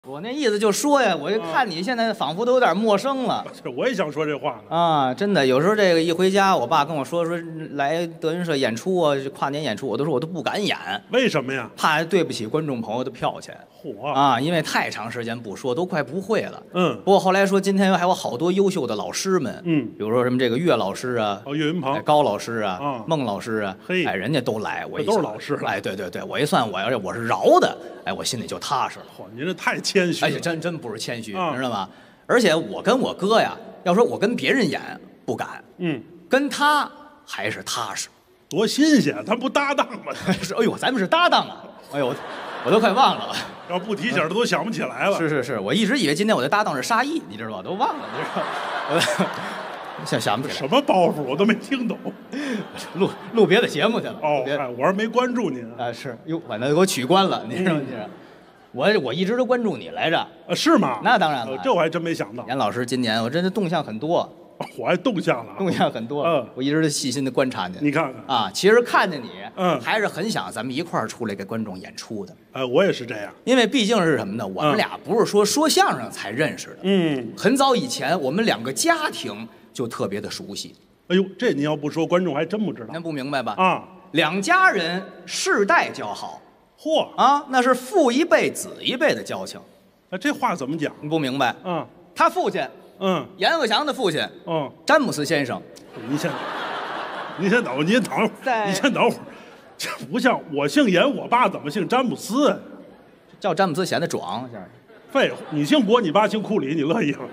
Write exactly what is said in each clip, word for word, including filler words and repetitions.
我那意思就说呀，我就看你现在仿佛都有点陌生了。 我也想说这话呢。 啊，真的，有时候这个一回家，我爸跟我说说来德云社演出啊，跨年演出，我都说我都不敢演。 为什么呀？ 怕对不起观众朋友的票钱。 嚯啊，因为太长时间不说，都快不会了。 嗯。 不过后来说，今天还有好多优秀的老师们。 嗯。 比如说什么这个岳老师啊， 哦，岳云鹏、 哎、高老师啊， 啊， 孟老师啊， 嘿， 哎，人家都来，我一都是老师。 哎，对对对，我一算，我要是我是饶的，哎，我心里就踏实了。 嚯，您这太谦虚了。 哎，真真不是谦虚， 啊、 知道吗？而且我跟我哥呀，要说我跟别人演不敢， 嗯， 跟他还是踏实， 多新鲜！咱不搭档吗？ 是，哎呦，咱们是搭档啊！哎呦，我都快忘了。 要不提醒的都想不起来了。 是是是，我一直以为今天我的搭档是沙溢，你知道吧？都忘了，你知道。想想不起来什么包袱，我都没听懂。 录录别的节目去了。 哦，哎，我是没关注您啊。是哟，把那给我取关了，你知道吗？我我一直都关注你来着。 啊，是吗？ 那当然了， 这我还真没想到。 严老师今年我真的动向很多。 我还动向了， 动向很多。 嗯， 我一直都细心的观察您。 你看看啊，其实看着你， 嗯， 还是很想咱们一块儿出来给观众演出的。 呃，我也是这样， 因为毕竟是什么呢？我们俩不是说说相声才认识的。 嗯， 很早以前我们两个家庭就特别的熟悉。 哎呦，这您要不说，观众还真不知道。 您不明白吧？ 啊， 两家人世代交好。 嚯啊，那是父一辈子一辈的交情。 啊，这话怎么讲？ 你不明白？ 嗯， 他父亲。 嗯， 阎鹤祥的父亲， 嗯， 詹姆斯先生。 您先，您先等，您等会儿，您先等会儿，这不像我姓阎，我爸怎么姓詹姆斯啊？ 叫詹姆斯显得壮，先生。 废话，你姓郭，你爸姓库里，你乐意了？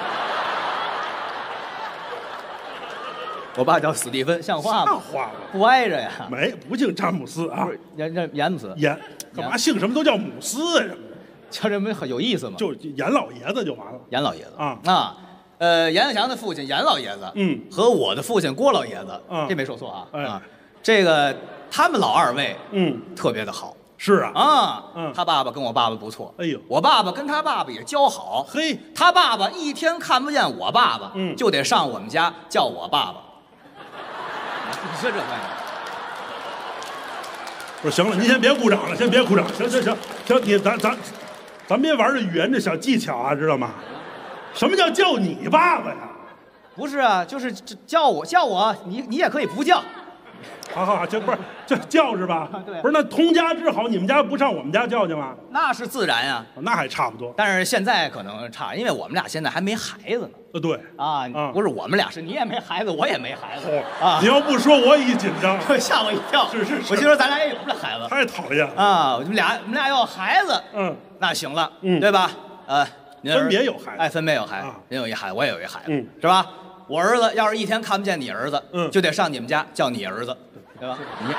我爸叫史蒂芬，像话吗？ 像话吗？ 不挨着呀。 没，不姓詹姆斯啊。 阎这阎姆斯。 阎，干嘛姓什么都叫姆斯啊？ 叫这么很有意思吗？ 就阎老爷子就完了。 阎老爷子啊啊，呃，阎鹤祥的父亲阎老爷子， 嗯， 和我的父亲郭老爷子， 嗯， 这没说错啊。 哎、 啊，这个他们老二位， 嗯， 特别的好。 是啊。 啊， 嗯， 他爸爸跟我爸爸不错。 哎呦， 我爸爸跟他爸爸也交好。 嘿， 他爸爸一天看不见我爸爸， 嗯， 就得上我们家叫我爸爸。你说这玩意儿？ 不是，行了，您先别鼓掌了，先别鼓掌，行行行行，你咱咱。咱别玩这语言这小技巧啊，知道吗？什么叫叫你爸爸呀？ 不是啊，就是叫我叫我，你你也可以不叫。 好好好，这不是这叫是吧？ 对。 不是那通家之好，你们家不上我们家叫去吗？ 那是自然呀、 啊，那还差不多。 但是现在可能差，因为我们俩现在还没孩子呢。 呃，对。 啊， 啊不是我们俩是你也没孩子，我也没孩子。 哦、啊，你要不说我一紧张， 吓我一跳。 是是是， 我就说咱俩也有这孩子。 太讨厌了啊！我们俩我们俩要孩子， 嗯， 那行了， 嗯， 对吧？呃， 分别有孩子， 哎，分别有孩子， 啊、 您有一孩子，我也有一孩子， 嗯， 是吧？我儿子要是一天看不见你儿子， 嗯， 就得上你们家叫你儿子，对吧？你，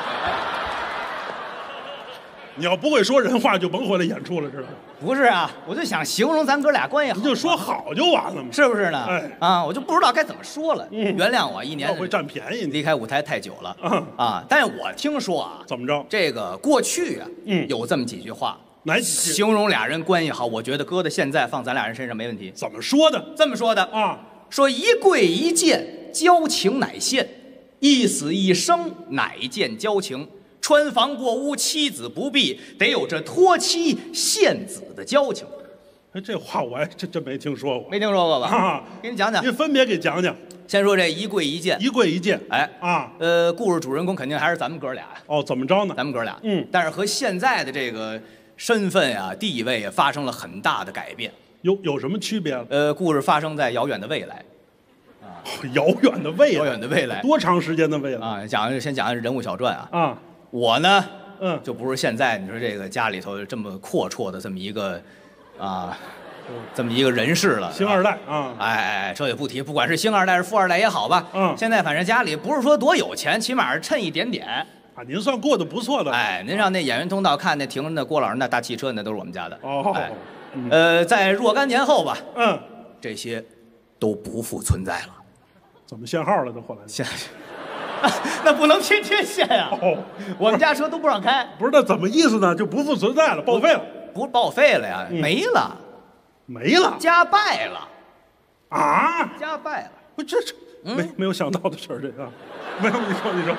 你要不会说人话，就甭回来演出了，知道吗？ 不是啊，我就想形容咱哥俩关系好， 你就说好就完了嘛， 是不是呢？ 哎， 啊，我就不知道该怎么说了， 嗯， 原谅我一年会占便宜， 离开舞台太久了， 啊啊！但是我听说啊， 怎么着？ 这个过去啊， 嗯， 有这么几句话。 哪几句形容俩人关系好？我觉得搁到现在放咱俩人身上没问题。 怎么说的？ 这么说的啊， 说一跪一见，交情乃现；一死一生，乃见交情。穿房过屋，妻子不避，得有这托妻献子的交情。 哎，这话我还真真没听说过， 没听说过吧？ 啊， 给你讲讲。 您分别给讲讲。 先说这一跪一见， 一跪一见， 哎啊， 呃，故事主人公肯定还是咱们哥俩。 哦，怎么着呢？ 咱们哥俩， 嗯， 但是和现在的这个身份啊、地位啊发生了很大的改变。 有有什么区别？ 呃，故事发生在遥远的未来。 啊，遥远的未来， 遥远的未来， 多长时间的未来啊？讲先讲人物小传啊。 啊， 我呢， 嗯， 就不是现在你说这个家里头这么阔绰的这么一个，啊。这么一个人士了， 星二代啊！ 哎哎，这也不提，不管是星二代是富二代也好吧， 嗯， 现在反正家里不是说多有钱，起码是趁一点点啊。您算过得不错的， 哎，您让那演员通道看那停着那郭老师那大汽车，那都是我们家的。 哦， 哎嗯、呃，在若干年后吧， 嗯， 这些都不复存在了。 怎么限号了？都后来限，那不能天天限呀、啊。 哦， 我们家车都不让开。 不是，那怎么意思呢？就不复存在了，报废了？ 不报废了呀， 嗯、 没了。 没了， 家败了， 啊！ 家败了， 不，这这没、嗯、没有想到的事儿，这个没有，你说你说，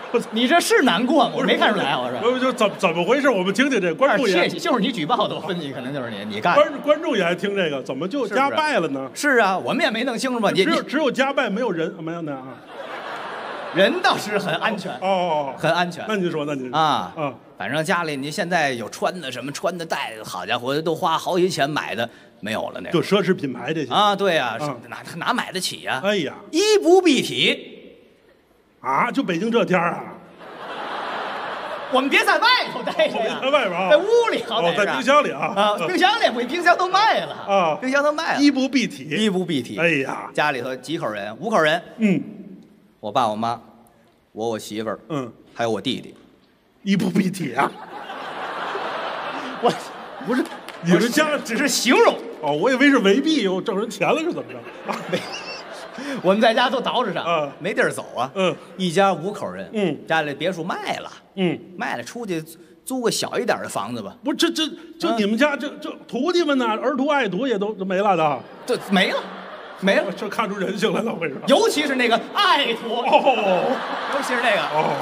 你这是难过吗？我没看出来，我说。 不就怎怎么回事？我们听听这观众也， 就是你举报的，我分析可能就是你，你干。 观观众也爱听这个，怎么就家败了呢？ 是啊，我们也没弄清楚嘛。 只有只有家败没有人，没有那啊。 人倒是很安全哦， 很安全。 那您说，那您啊啊， 反正家里你现在有穿的什么穿的戴的，好家伙，都花好几钱买的没有了那个。 就奢侈品牌这些啊，对呀，哪哪买得起呀？ 哎呀， 衣不蔽体啊，就北京这天啊。 我们别在外头待着呀， 在外边啊， 在屋里好歹在冰箱里啊啊，冰箱里不，冰箱都卖了啊， 冰箱都卖了。 衣不蔽体， 衣不蔽体。 哎呀， 家里头几口人？五口人。 嗯， 我爸我妈，我我媳妇儿， 嗯， 还有我弟弟。 衣不蔽体啊！ 我不是， 你们家只是形容哦，我以为是围蔽又挣人钱了是怎么着？ 没。我们在家都捯饬上， 嗯， 没地儿走啊。 嗯， 一家五口人， 嗯， 家里别墅卖了， 嗯， 卖了出去租个小一点的房子吧。 不，这这就你们家这这徒弟们呢，儿徒爱徒也都都没了的， 这没了，没了， 这看出人性来了，为什么？ 尤其是那个爱徒， 哦， 尤其是那个哦。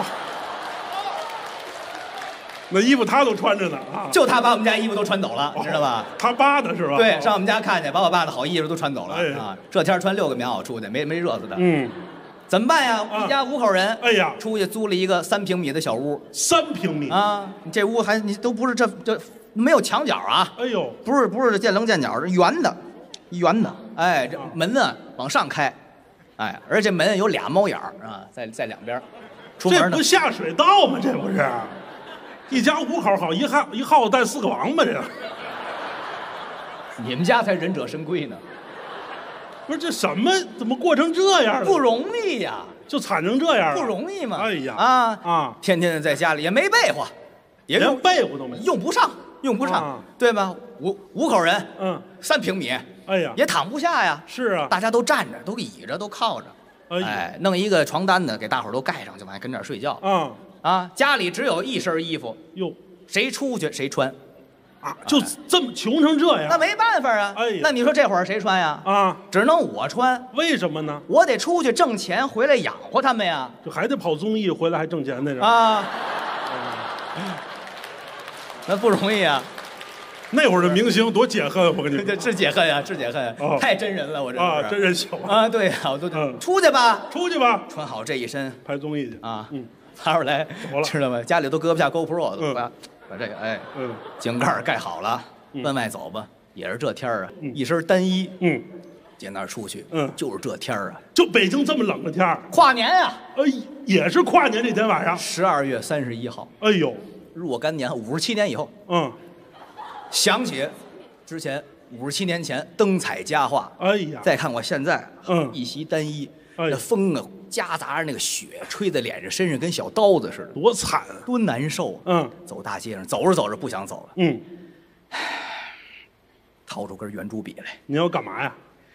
那衣服他都穿着呢啊！ 就他把我们家衣服都穿走了，知道吧？ 他扒的是吧？ 对，上我们家看去，把我爸的好衣服都穿走了哎啊！这天穿六个棉袄出去，没没热死他。 嗯， 怎么办呀？一家五口人， 哎呀， 出去租了一个三平米的小屋。 三平米啊！你这屋还你都不是这这没有墙角啊！ 哎呦， 不是不是见棱见角，是圆的，圆的。哎，这门呢往上开，哎，而且门有俩猫眼儿啊，在在两边。出门呢， 这不下水道吗？这不是？一家五口好，一耗一耗带四个王八，这你们家才忍者神龟呢。 不是这什么？怎么过成这样了？ 不容易呀， 就惨成这样了， 不容易嘛。 哎呀啊啊！ 天天在家里也没被窝，也连被窝都没， 用不上，用不上，对吧？五五口人， 嗯， 三平米， 哎呀， 也躺不下呀。 是啊， 大家都站着，都倚着，都靠着，哎，弄一个床单子给大伙儿都盖上，就完跟这儿睡觉。 啊。 啊，家里只有一身衣服， 哟， 谁出去谁穿， 啊，就这么穷成这样， 那没办法啊。 哎呀， 那你说这会儿谁穿呀？啊，只能我穿。 为什么呢？ 我得出去挣钱，回来养活他们呀。 就还得跑综艺，回来还挣钱呢。 啊，那不容易啊。 那会儿的明星多解恨，我跟你说， 是解恨呀，是解恨，太真人了，我这啊，真人秀啊，对呀，我都出去吧， 出去吧， 穿好这一身拍综艺去啊，嗯。拿出来，知道吗？家里都搁不下 GoPro 了，把把这个哎， 嗯， 井盖盖好了，往外走吧。也是这天儿啊，一身单衣， 嗯， 进那儿出去， 嗯， 就是这天儿啊， 就北京这么冷的天儿， 跨年呀， 哎，也是跨年这天晚上， 十二月三十一号， 哎呦， 若干年，五十七年以后， 嗯， 想起之前五十七年前灯彩佳话， 哎呀， 再看我现在， 嗯， 一袭单衣。那风啊，夹杂着那个雪，吹在脸上、身上，跟小刀子似的， 多惨啊， 多难受啊！ 嗯， 走大街上，走着走着不想走了， 嗯， 掏出根圆珠笔来， 你要干嘛呀？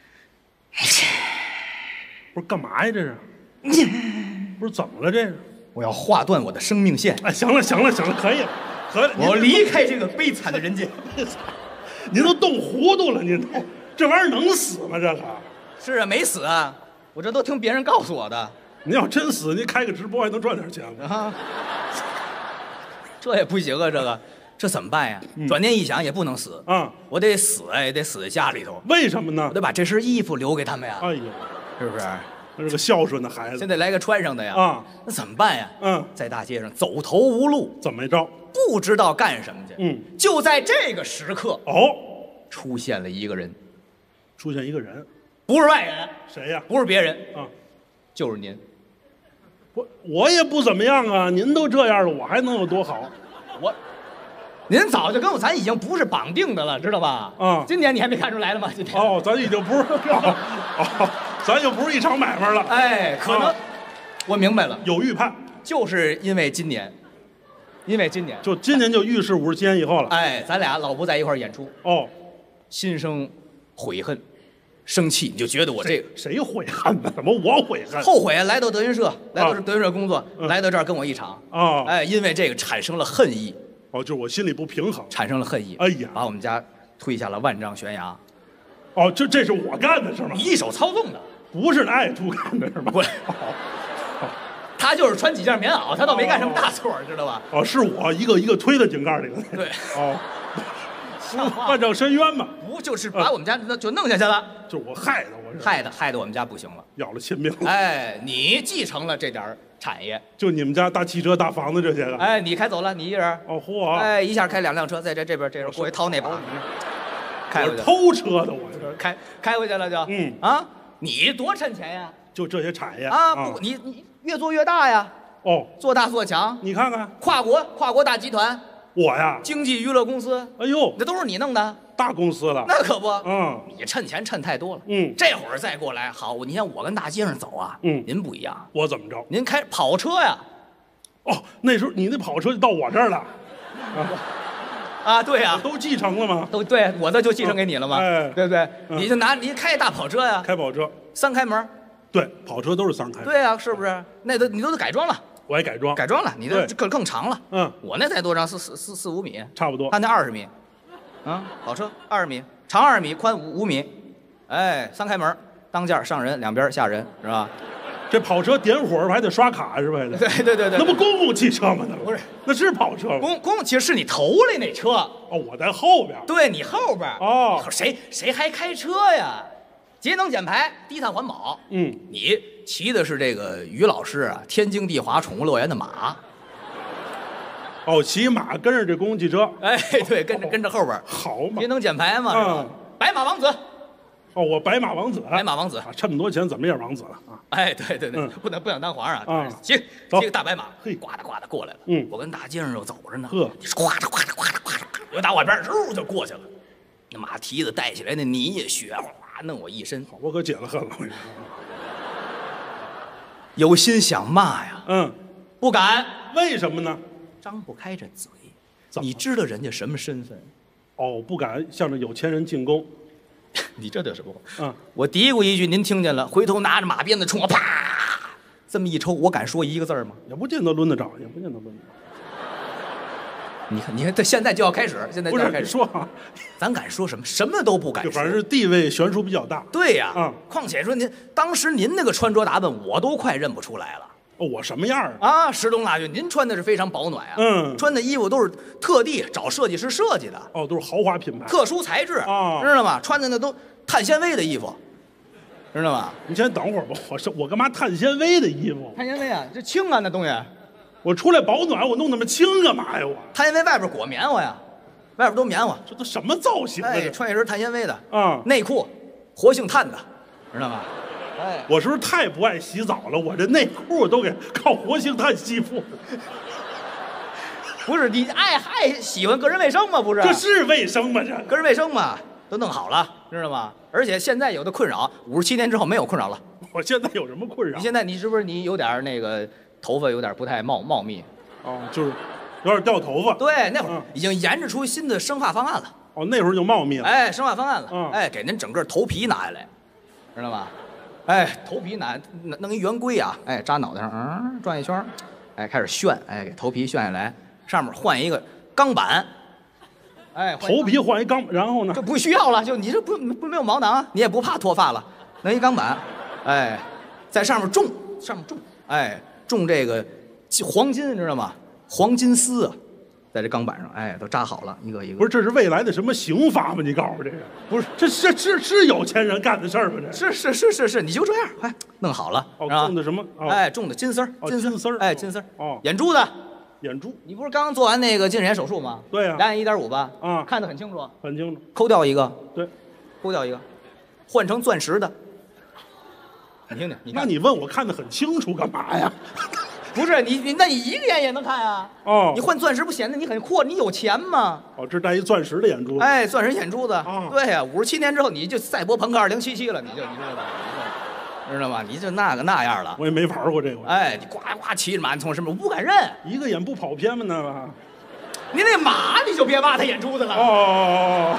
不是干嘛呀？这是？不是怎么了？这是？ 我要划断我的生命线！ 哎，行了，行了，行了，可以了，可以。 我要离开这个悲惨的人间。 您都冻糊涂了，您都这玩意儿能死吗？这个？ 是啊，没死啊。我这都听别人告诉我的。 您要真死，您开个直播还能赚点钱啊？这也不行啊，这个这怎么办呀？嗯、转念一想，也不能死啊！ 我得死哎，也得死在家里头。 为什么呢？ 我得把这身衣服留给他们呀。 哎呦， 是不是？ 那是个孝顺的孩子。 现在来个穿上的呀。 啊， 那怎么办呀？ 嗯， 在大街上走投无路， 怎么着？ 不知道干什么去。 嗯， 就在这个时刻， 哦， 出现了一个人， 出现一个人。 不是外人， 谁呀？ 不是别人啊， 就是您。 我我也不怎么样啊，您都这样了，我还能有多好？ 我，您早就跟我咱已经不是绑定的了，知道吧？ 啊， 今年你还没看出来了吗？今天哦，咱已经不是哦哦，咱就不是一场买卖了。 哎，可能、啊、我明白了， 有预判， 就是因为今年，因为今年就今年就预示五十七年以后了。 哎，咱俩老不在一块演出哦， 心生悔恨。生气，你就觉得我这个谁悔恨呢？怎么我悔恨？ 后悔啊！来到德云社，来到德云社工作， 嗯、 来到这儿跟我一场啊！ 哎，因为这个产生了恨意。 哦，就是我心里不平衡， 产生了恨意。 哎呀， 把我们家推下了万丈悬崖。 哦，这这是我干的是吗？ 你一手操纵的， 不是那爱徒干的是吗？ 不是，他他就是穿几件棉袄，他倒没干什么大错，知道吧？ 哦，是我一个一个推到井盖里的。 对， 哦，万丈深渊嘛。 不就是把我们家就弄下去了？ 就是我害的，我是害的害的我们家不行了， 要了亲命了。 哎，你继承了这点产业， 就你们家大汽车、大房子这些个。 哎，你开走了，你一人。 哦，嚯！ 哎，一下开两辆车，在这这边这边过去掏那把，开回去， 我偷车的，我是开开回去了就。 嗯啊，你多趁钱呀！ 就这些产业啊，不，你你越做越大呀。 哦， 做大做强， 你看看跨国跨国大集团， 我呀， 经济娱乐公司， 哎呦， 那都是你弄的， 大公司了。 那可不， 嗯， 你趁钱趁太多了。 嗯， 这会儿再过来，好，你看我跟大街上走啊， 嗯， 您不一样， 我怎么着？ 您开跑车呀。 哦，那时候你那跑车就到我这儿了。啊， 啊，对呀， 都继承了吗？ 都对，我的就继承给你了吗？ 哎， 对不对？ 嗯你就拿你开大跑车呀， 开跑车， 三开门。 对，跑车都是三开。 对呀，是不是？那都你都得改装了， 我还改装， 改装了，你的更更长了。 嗯， 我那才多长？四四四四五米， 差不多。 他那二十米，啊，跑车二十米，长二米，宽五五米，哎，三开门，当间上人，两边下人，是吧？ 这跑车点火还得刷卡是吧？还得。 对对对对， 那不公共汽车吗？那不是， 那是跑车吗？ 公公其实是你头里那车。 哦，我在后边。 对你后边。 哦， 谁谁还开车呀？节能减排，低碳环保。 嗯， 你骑的是这个于老师啊，天经地华宠物乐园的马。 哦，骑马跟着这公共汽车。 哎，对，跟着跟着后边。 好嘛。 节能减排嘛，是吧？白马王子。 哦，我白马王子。 白马王子， 这么多钱怎么也是王子了啊？ 哎，对对对，不能不想当皇上啊！ 骑骑个大白马， 嘿， 呱嗒呱嗒过来了。 嗯， 我跟大街上又走着呢。 呵， 呱嗒呱嗒呱嗒呱嗒，我打我边儿就过去了。那马蹄子带起来那泥呀雪，哗弄我一身。 我可解了恨了，我有心想骂呀， 嗯， 不敢。 为什么呢？ 张不开这嘴。你知道人家什么身份？ 哦，不敢向着有钱人进攻。 你这就是不？ 嗯， 我嘀咕一句，您听见了，回头拿着马鞭子冲我啪，这么一抽，我敢说一个字吗？ 也不见得抡得着，也不见得抡得着。 你看，你看，这现在就要开始，现在就要开始说啊， 咱敢说什么？什么都不敢说， 反正是地位悬殊比较大。 对呀， 嗯， 况且说您当时您那个穿着打扮，我都快认不出来了。 哦，我什么样啊？ 啊，石东大军，您穿的是非常保暖啊， 嗯， 穿的衣服都是特地找设计师设计的， 哦，都是豪华品牌， 特殊材质啊， 知道吗？穿的那都碳纤维的衣服，知道吗？ 你先等会儿吧，我是我干嘛碳纤维的衣服？ 碳纤维啊，这轻啊，那东西。 我出来保暖，我弄那么轻干嘛呀？我碳纤维外边裹棉花呀，外边都棉花， 这都什么造型啊？ 哎，穿一身碳纤维的啊， 内裤活性炭的，知道吗？哎， 我是不是太不爱洗澡了？我这内裤都给靠活性炭吸附。 不是你爱爱喜欢个人卫生吗？不是， 这是卫生吗？这个人卫生嘛，都弄好了，知道吗？而且现在有的困扰，五十七年之后没有困扰了。 我现在有什么困扰？ 你现在你是不是你有点那个头发有点不太茂茂密？ 哦，就是有点掉头发。 对，那会儿已经研制出新的生发方案了。 哦，那会儿就茂密了。 哎，生发方案了。 嗯， 哎，给您整个头皮拿下来，知道吗？哎，头皮拿弄一圆规啊，哎，扎脑袋上，嗯，转一圈，哎，开始旋，哎，给头皮旋下来，上面换一个钢板，哎， 头皮换一钢，然后呢？ 就不需要了，就你这不不没有毛囊，你也不怕脱发了，弄一钢板，哎，在上面种，上面种，哎，种这个黄金，知道吗？黄金丝啊，在这钢板上，哎，都扎好了，一个一个。 不是，这是未来的什么刑法吗？你告诉我这个，不是，这是是是有钱人干的事儿吗？这是是是是是，你就这样，哎，弄好了。 哦，种的什么？哦、 哎，种的金丝儿， 金丝儿， 哎，金丝儿。 哦， 眼珠子， 眼珠。 你不是刚做完那个近视眼手术吗？ 对呀、啊， 两眼一点五吧？ 啊， 看得很清楚， 很清楚。 抠掉一个， 对， 抠掉一个，换成钻石的。你听听，你那你问我看得很清楚干嘛呀？ 不是你你那你一个眼也能看啊？ 哦， 你换钻石不显得你很阔？你有钱吗？ 哦，这戴一钻石的眼珠子。 哎，钻石眼珠子。 哦， 对呀、啊，五十七年之后你就赛博朋克二零七七了，你就你知道吗？知道吗？你就那个那样了。 我也没玩过这个。 哎，你呱呱骑着马，你从什么？我不敢认。 一个眼不跑偏吗？那个。 你那马你就别挖他眼珠子了。 哦。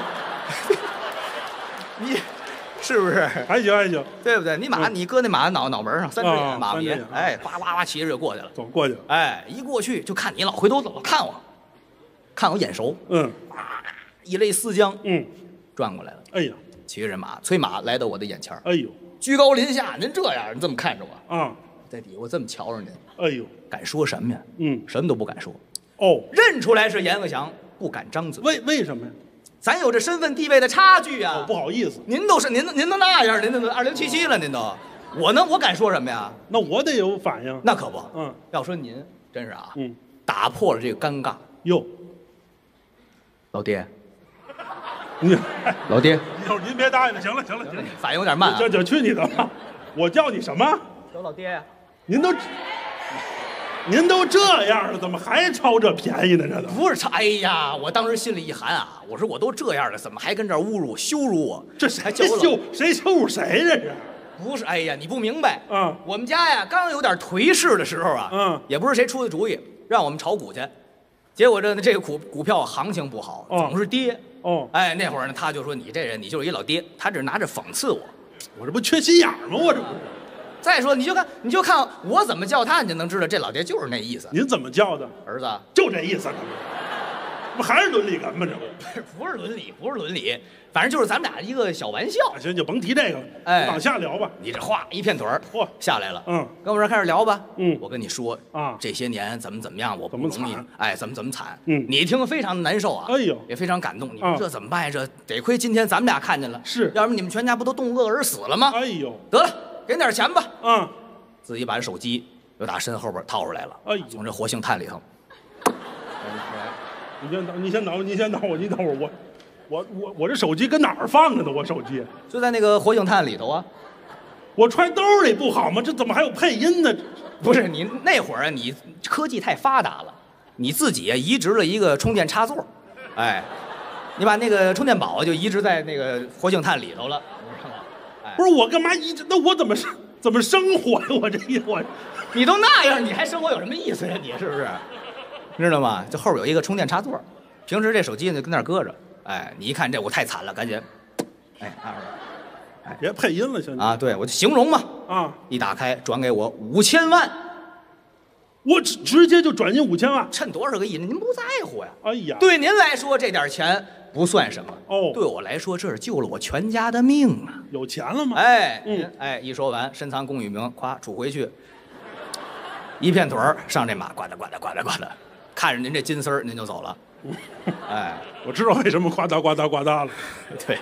你。是不是还行还行， 对不对？你马、嗯、你搁那马脑脑门上，三只眼马鼻， 哦、 哎，呱呱呱骑着就过去了， 走过去了， 哎，一过去就看你老回头老看我，看我眼熟， 嗯， 啊，一勒丝缰， 嗯， 转过来了， 哎呀， 骑着马催马来到我的眼前， 哎呦， 居高临下，您这样，你这么看着我啊， 在底下我这么瞧着您， 哎呦， 敢说什么呀？ 嗯， 什么都不敢说。 哦， 认出来是阎鹤祥，不敢张嘴。 为为什么呀？ 咱有这身份地位的差距啊！ 哦，不好意思， 您都是您您都那样，您都二零七七了，您都，我呢，我敢说什么呀？ 那我得有反应。 那可不， 嗯， 要说您真是啊， 嗯， 打破了这个尴尬。 哟， 老爹， 你老爹， 您别答应了，行了行了行了， 反应有点慢啊。 这这去你的吧！我叫你什么？ 有老爹呀。 您都，您都这样了，怎么还抄这便宜呢？这都不是，哎呀，我当时心里一寒啊，我说我都这样了，怎么还跟这儿侮辱、羞辱我？ 这谁还叫我老羞谁羞辱谁？这是不是，哎呀，你不明白。 嗯我们家呀，刚有点颓势的时候啊， 嗯也不是谁出的主意，让我们炒股去，结果这这个股股票行情不好， 哦总是跌。 哦， 哎，那会儿呢，他就说你这人，你就是一老爹，他这拿着讽刺我。 我这不缺心眼儿吗？我这不是。 再说，你就看，你就看我怎么叫他，你就能知道这老爹就是那意思。 您怎么叫的？ 儿子， 就这意思，不还是伦理哏吗？这不不是伦理，不是伦理，反正就是咱们俩一个小玩笑。 行，就甭提这个了， 哎往下聊吧。 你这哗一片腿儿， 嚯下来了。 嗯， 跟我这儿开始聊吧。 嗯我跟你说啊这些年怎么怎么样，我不怎么容易惨， 哎，怎么怎么惨。 嗯你听非常难受啊。 哎呦也非常感动。你啊说这怎么办呀？这得亏今天咱们俩看见了， 是要不然你们全家不都冻饿而死了吗？ 哎呦， 得了，给你点钱吧。 啊， 自己把手机又打身后边掏出来了， 哎呦从这活性炭里头。 你先等，你先等，你先等我，你等会儿，我，我我我这手机跟哪儿放着呢？我手机， 就在那个活性炭里头啊。 我揣兜里不好吗？这怎么还有配音呢？ 不是你那会儿啊，你科技太发达了，你自己啊移植了一个充电插座，哎，你把那个充电宝就移植在那个活性炭里头了，哎不是我干嘛一直？那我怎么生怎么生活呀？我这一我， 你都那样，你还生活有什么意思呀？你是不是？知道吗？这后边有一个充电插座，平时这手机呢跟那儿搁着，哎，你一看这我太惨了，赶紧，哎，拿出来。 别配音了，兄弟啊，对，我就形容嘛， 啊！ 一打开转给我五千万， 我直直接就转进五千万。 趁多少个亿，您不在乎呀？ 哎呀， 对您来说这点钱不算什么， 哦对我来说这是救了我全家的命啊！ 有钱了吗？ 哎， 嗯， 哎，一说完，深藏功与名，咵杵回去，一片腿儿上这马，呱嗒呱嗒呱嗒呱嗒，看着您这金丝儿，您就走了。哎， 我知道为什么呱嗒呱嗒呱嗒了。 对，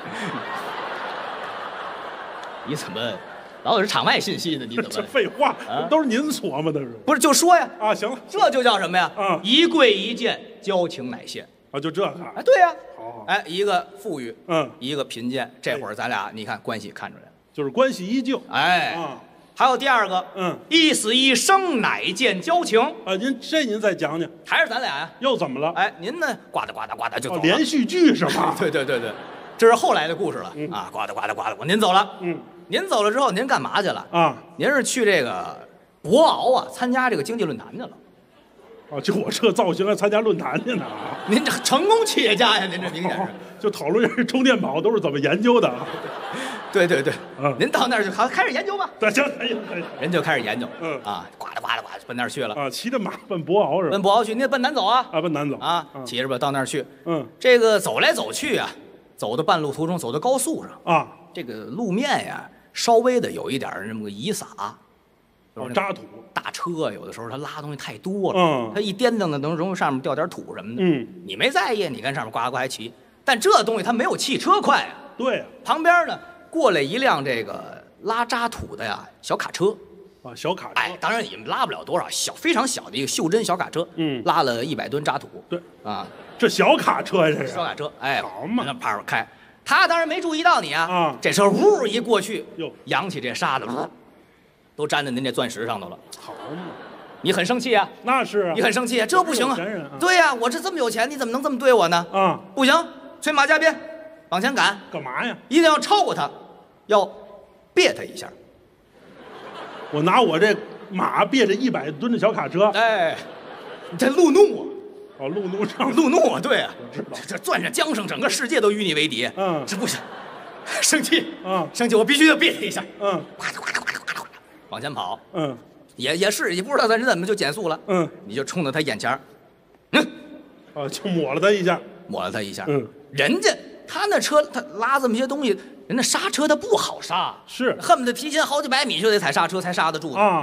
你怎么老有这场外信息呢？你怎这么废话， 啊都是您琢磨的是吧？ 不是就说呀？ 啊，行了， 这就叫什么呀？ 嗯一跪一见，交情乃现。 啊，就这个。 哎，对呀、 好好哎，一个富裕， 嗯一个贫贱，这会儿咱俩你看关系看出来了。 就是关系依旧。 哎， 啊还有第二个， 嗯， 一死一生乃见交情， 啊，您这您再讲讲， 还是咱俩呀？ 又怎么了？ 哎，您呢？呱嗒呱嗒呱嗒就走哦了。？ 连续剧是吧对对对对，这是后来的故事了、啊！呱嗒呱嗒呱嗒，您走了。 嗯， 您走了之后，您干嘛去了？ 啊， 您是去这个博鳌啊，参加这个经济论坛去了。 哦，就我这造型还参加论坛去呢啊！ 您这成功企业家呀，您这明显是。 就讨论这充电宝都是怎么研究的啊？ 对对对， 嗯您到那儿就好开始研究吧。 对，行，可以可以人就开始研究， 嗯啊，呱啦呱啦呱啦奔那儿去了， 啊，骑着马奔博鳌是吧？ 奔博鳌去，您得奔南走啊， 啊，奔南走啊， 嗯骑着吧到那儿去。 嗯这个走来走去啊，走到半路途中，走到高速上， 啊， 这个路面呀，稍微的有一点儿那么个遗撒，就是那个哦渣土， 大车有的时候它拉东西太多了， 嗯它一颠腾呢，能容易上面掉点土什么的。 嗯， 你没在意，你跟上面呱呱还骑，但这东西它没有汽车快啊。 对啊， 旁边呢过来一辆这个拉渣土的呀小卡车， 啊，小卡车， 哎，当然也拉不了多少，小非常小的一个袖珍小卡车， 嗯拉了一百吨渣土， 对， 啊， 这小卡车呀这是小卡车，哎， 好嘛那旁边开，他当然没注意到你啊， 啊这车呜一过去， 哟扬起这沙子，呜都粘在您这钻石上头了， 好嘛， 你很生气啊， 那是啊你很生气啊，这不行啊有钱人啊， 对呀，我这这么有钱，你怎么能这么对我呢？ 啊， 不行，催马加鞭，往前赶， 干嘛呀？ 一定要超过他，要别他一下， 我拿我这马别着一百吨的小卡车， 哎，你这路怒啊！ 哦，路怒症， 路怒啊，对啊， 知道这这攥着缰绳，整个世界都与你为敌。 嗯这不行，生气， 嗯生气，我必须得别他一下， 嗯呱嗒呱嗒呱嗒呱嗒呱嗒往前跑， 嗯也也是，也不知道咱人怎么就减速了， 嗯， 你就冲到他眼前儿，嗯， 啊，就抹了他一下， 抹了他一下， 嗯， 人家他那车他拉这么些东西，人家刹车他不好刹， 是恨不得提前好几百米就得踩刹车才刹得住呢。 啊，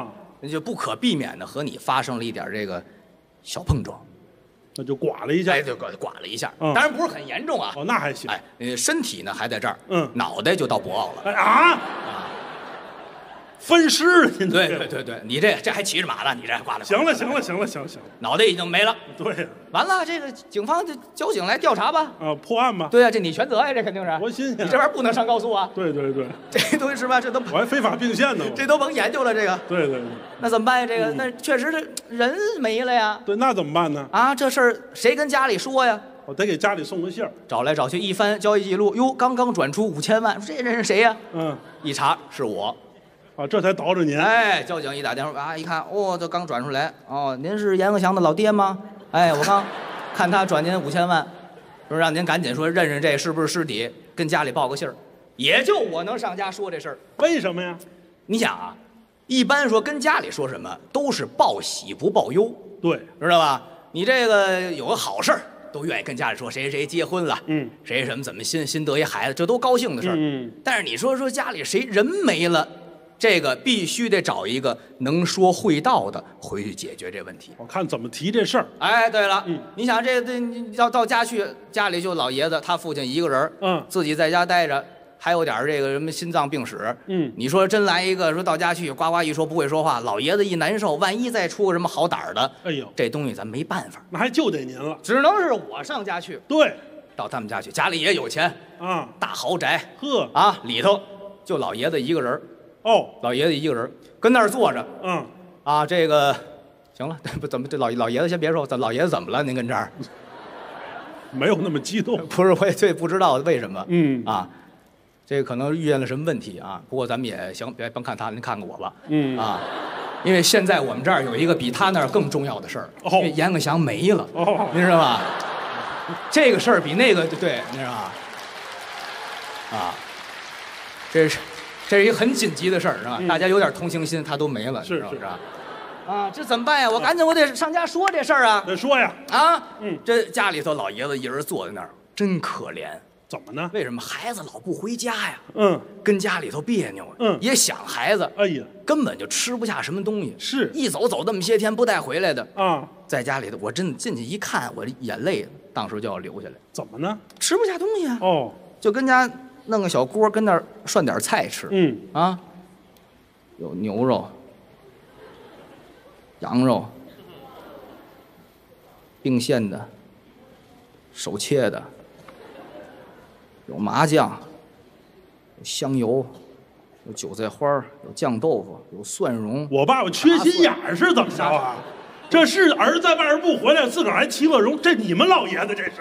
那就不可避免的和你发生了一点这个小碰撞， 那就剐了一下， 哎，就剐剐了一下， 嗯当然不是很严重啊。 哦，那还行。 哎，呃，身体呢还在这儿， 嗯脑袋就到博鳌了。 哎啊，分尸了，您对对对对，你这这还骑着马呢，你这挂了。 行了行了行了行了行了， 脑袋已经没了。 对呀， 完了，这个警方就交警来调查吧。 啊，破案吧。 对啊，这你全责呀，这肯定是。 多新鲜！ 你这玩意儿不能上高速啊。 对对对， 这东西是吧？这都我还非法并线呢。 这都甭研究了，这个。 对对对， 那怎么办呀？这个那确实这人没了呀。 对，那怎么办呢？ 啊，这事儿谁跟家里说呀？ 我得给家里送个信儿。 找来找去，一翻交易记录，哟，刚刚转出五千万，这人是谁呀？ 嗯， 一查是我。 啊，这才倒着您。 哎，交警一打电话啊，一看，哦，这刚转出来，哦，您是阎鹤祥的老爹吗？哎，我刚看他转您五千万，说让您赶紧说认认这是不是尸体，跟家里报个信儿。也就我能上家说这事儿。 为什么呀？ 你想啊，一般说跟家里说什么都是报喜不报忧， 对， 知道吧？你这个有个好事儿，都愿意跟家里说谁谁结婚了， 嗯， 谁什么怎么新新得一孩子，这都高兴的事儿。 嗯， 但是你说说家里谁人没了，这个必须得找一个能说会道的回去解决这问题。 我看怎么提这事儿。 哎，对了， 嗯， 你想这这你到到家去，家里就老爷子他父亲一个人， 嗯自己在家待着，还有点这个什么心脏病史， 嗯你说真来一个说到家去呱呱一说不会说话，老爷子一难受，万一再出个什么好胆儿的， 哎呦， 这东西咱没办法， 那还就得您了。 只能是我上家去， 对， 到他们家去，家里也有钱， 啊， 大豪宅呵， 啊，里头就老爷子一个人， 哦， 老爷子一个人跟那儿坐着嗯， 啊，这个行了，不怎么这老老爷子先别说，咱老爷子怎么了？您跟这儿没有那么激动。 不是，我也最不知道为什么， 嗯啊，这个可能遇见了什么问题啊？不过咱们也行，别甭看他，您看看我吧， 嗯啊，因为现在我们这儿有一个比他那儿更重要的事儿， 哦因为阎鹤祥没了， 哦您知道吧？这个事儿比那个对，您知道吧？啊，这是这是一个很紧急的事儿，是吧？ 嗯大家有点同情心，他都没了， 是是知道吧？啊，这怎么办呀？我赶紧，我得上家说这事儿啊！ 再说呀， 啊， 嗯这家里头老爷子一人坐在那儿，真可怜。 怎么呢？ 为什么孩子老不回家呀？ 嗯， 跟家里头别扭， 嗯也想孩子， 哎呀， 根本就吃不下什么东西， 是一走走那么些天不带回来的， 啊， 在家里头，我真的进去一看，我这眼泪当时就要流下来， 怎么呢？ 吃不下东西啊， 哦， 就跟家弄个小锅，跟那儿涮点菜吃， 嗯， 啊，有牛肉、羊肉、冰鲜的、手切的，有麻酱，有香油，有韭菜花儿，有酱豆腐，有蒜蓉。 我爸爸缺心眼儿是怎么着啊？这是儿子在外边不回来，自个儿还其乐融，这你们老爷子这是？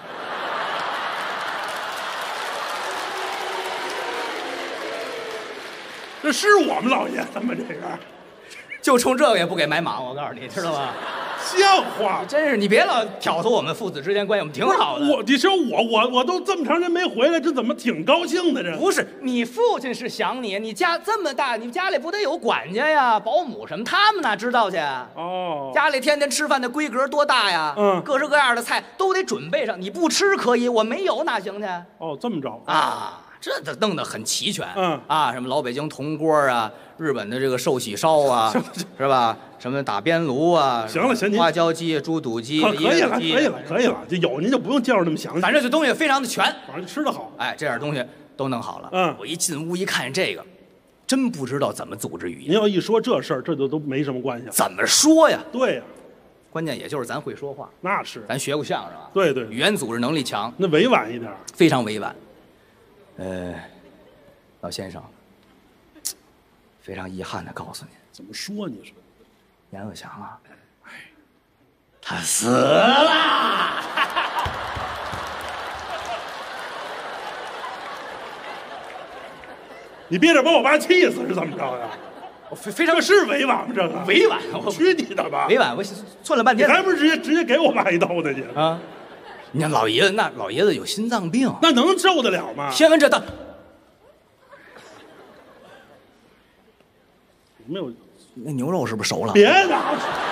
这是我们老爷子吗？这是就冲这个也不给买马，我告诉你，知道吗？ 像话吗？ 真是你别老挑唆我们父子之间关系，我们挺好的。 我，你说我我我都这么长时间没回来，这怎么挺高兴的这？ 不是你父亲是想你，你家这么大，你家里不得有管家呀、保姆什么？他们哪知道去？ 哦， 家里天天吃饭的规格多大呀？ 嗯各式各样的菜都得准备上，你不吃可以，我没有哪行去？ 哦，这么着啊，这都弄得很齐全。 嗯啊，什么老北京铜锅啊，日本的这个寿喜烧啊，是吧？什么打边炉啊， 行了行您花椒鸡、猪肚鸡、 可可以了，可椰子鸡以了，可以了，就有您就不用介绍那么详细， 反正这东西非常的全。 反正吃的好。 哎，这点东西都弄好了。 嗯我一进屋一看这个，真不知道怎么组织语言， 您要一说这事儿，这就都没什么关系了。 怎么说呀？ 对呀、 关键也就是咱会说话， 那是， 咱学过相声啊， 对对， 语言组织能力强， 那委婉一点儿。 非常委婉。呃，老先生，非常遗憾的告诉您， 怎么说？你说阎鹤祥啊，他死了。 你憋着把我爸气死是怎么着呀？ 我非非常这是委婉吗？这个委婉，我去你的吧！ 委婉，我寸了半你天还不是直接直接给我爸一刀的去？ 啊！你看老爷子，那老爷子有心脏病， 那能受得了吗？ 天文这道没有， 那牛肉是不是熟了？ 别拿！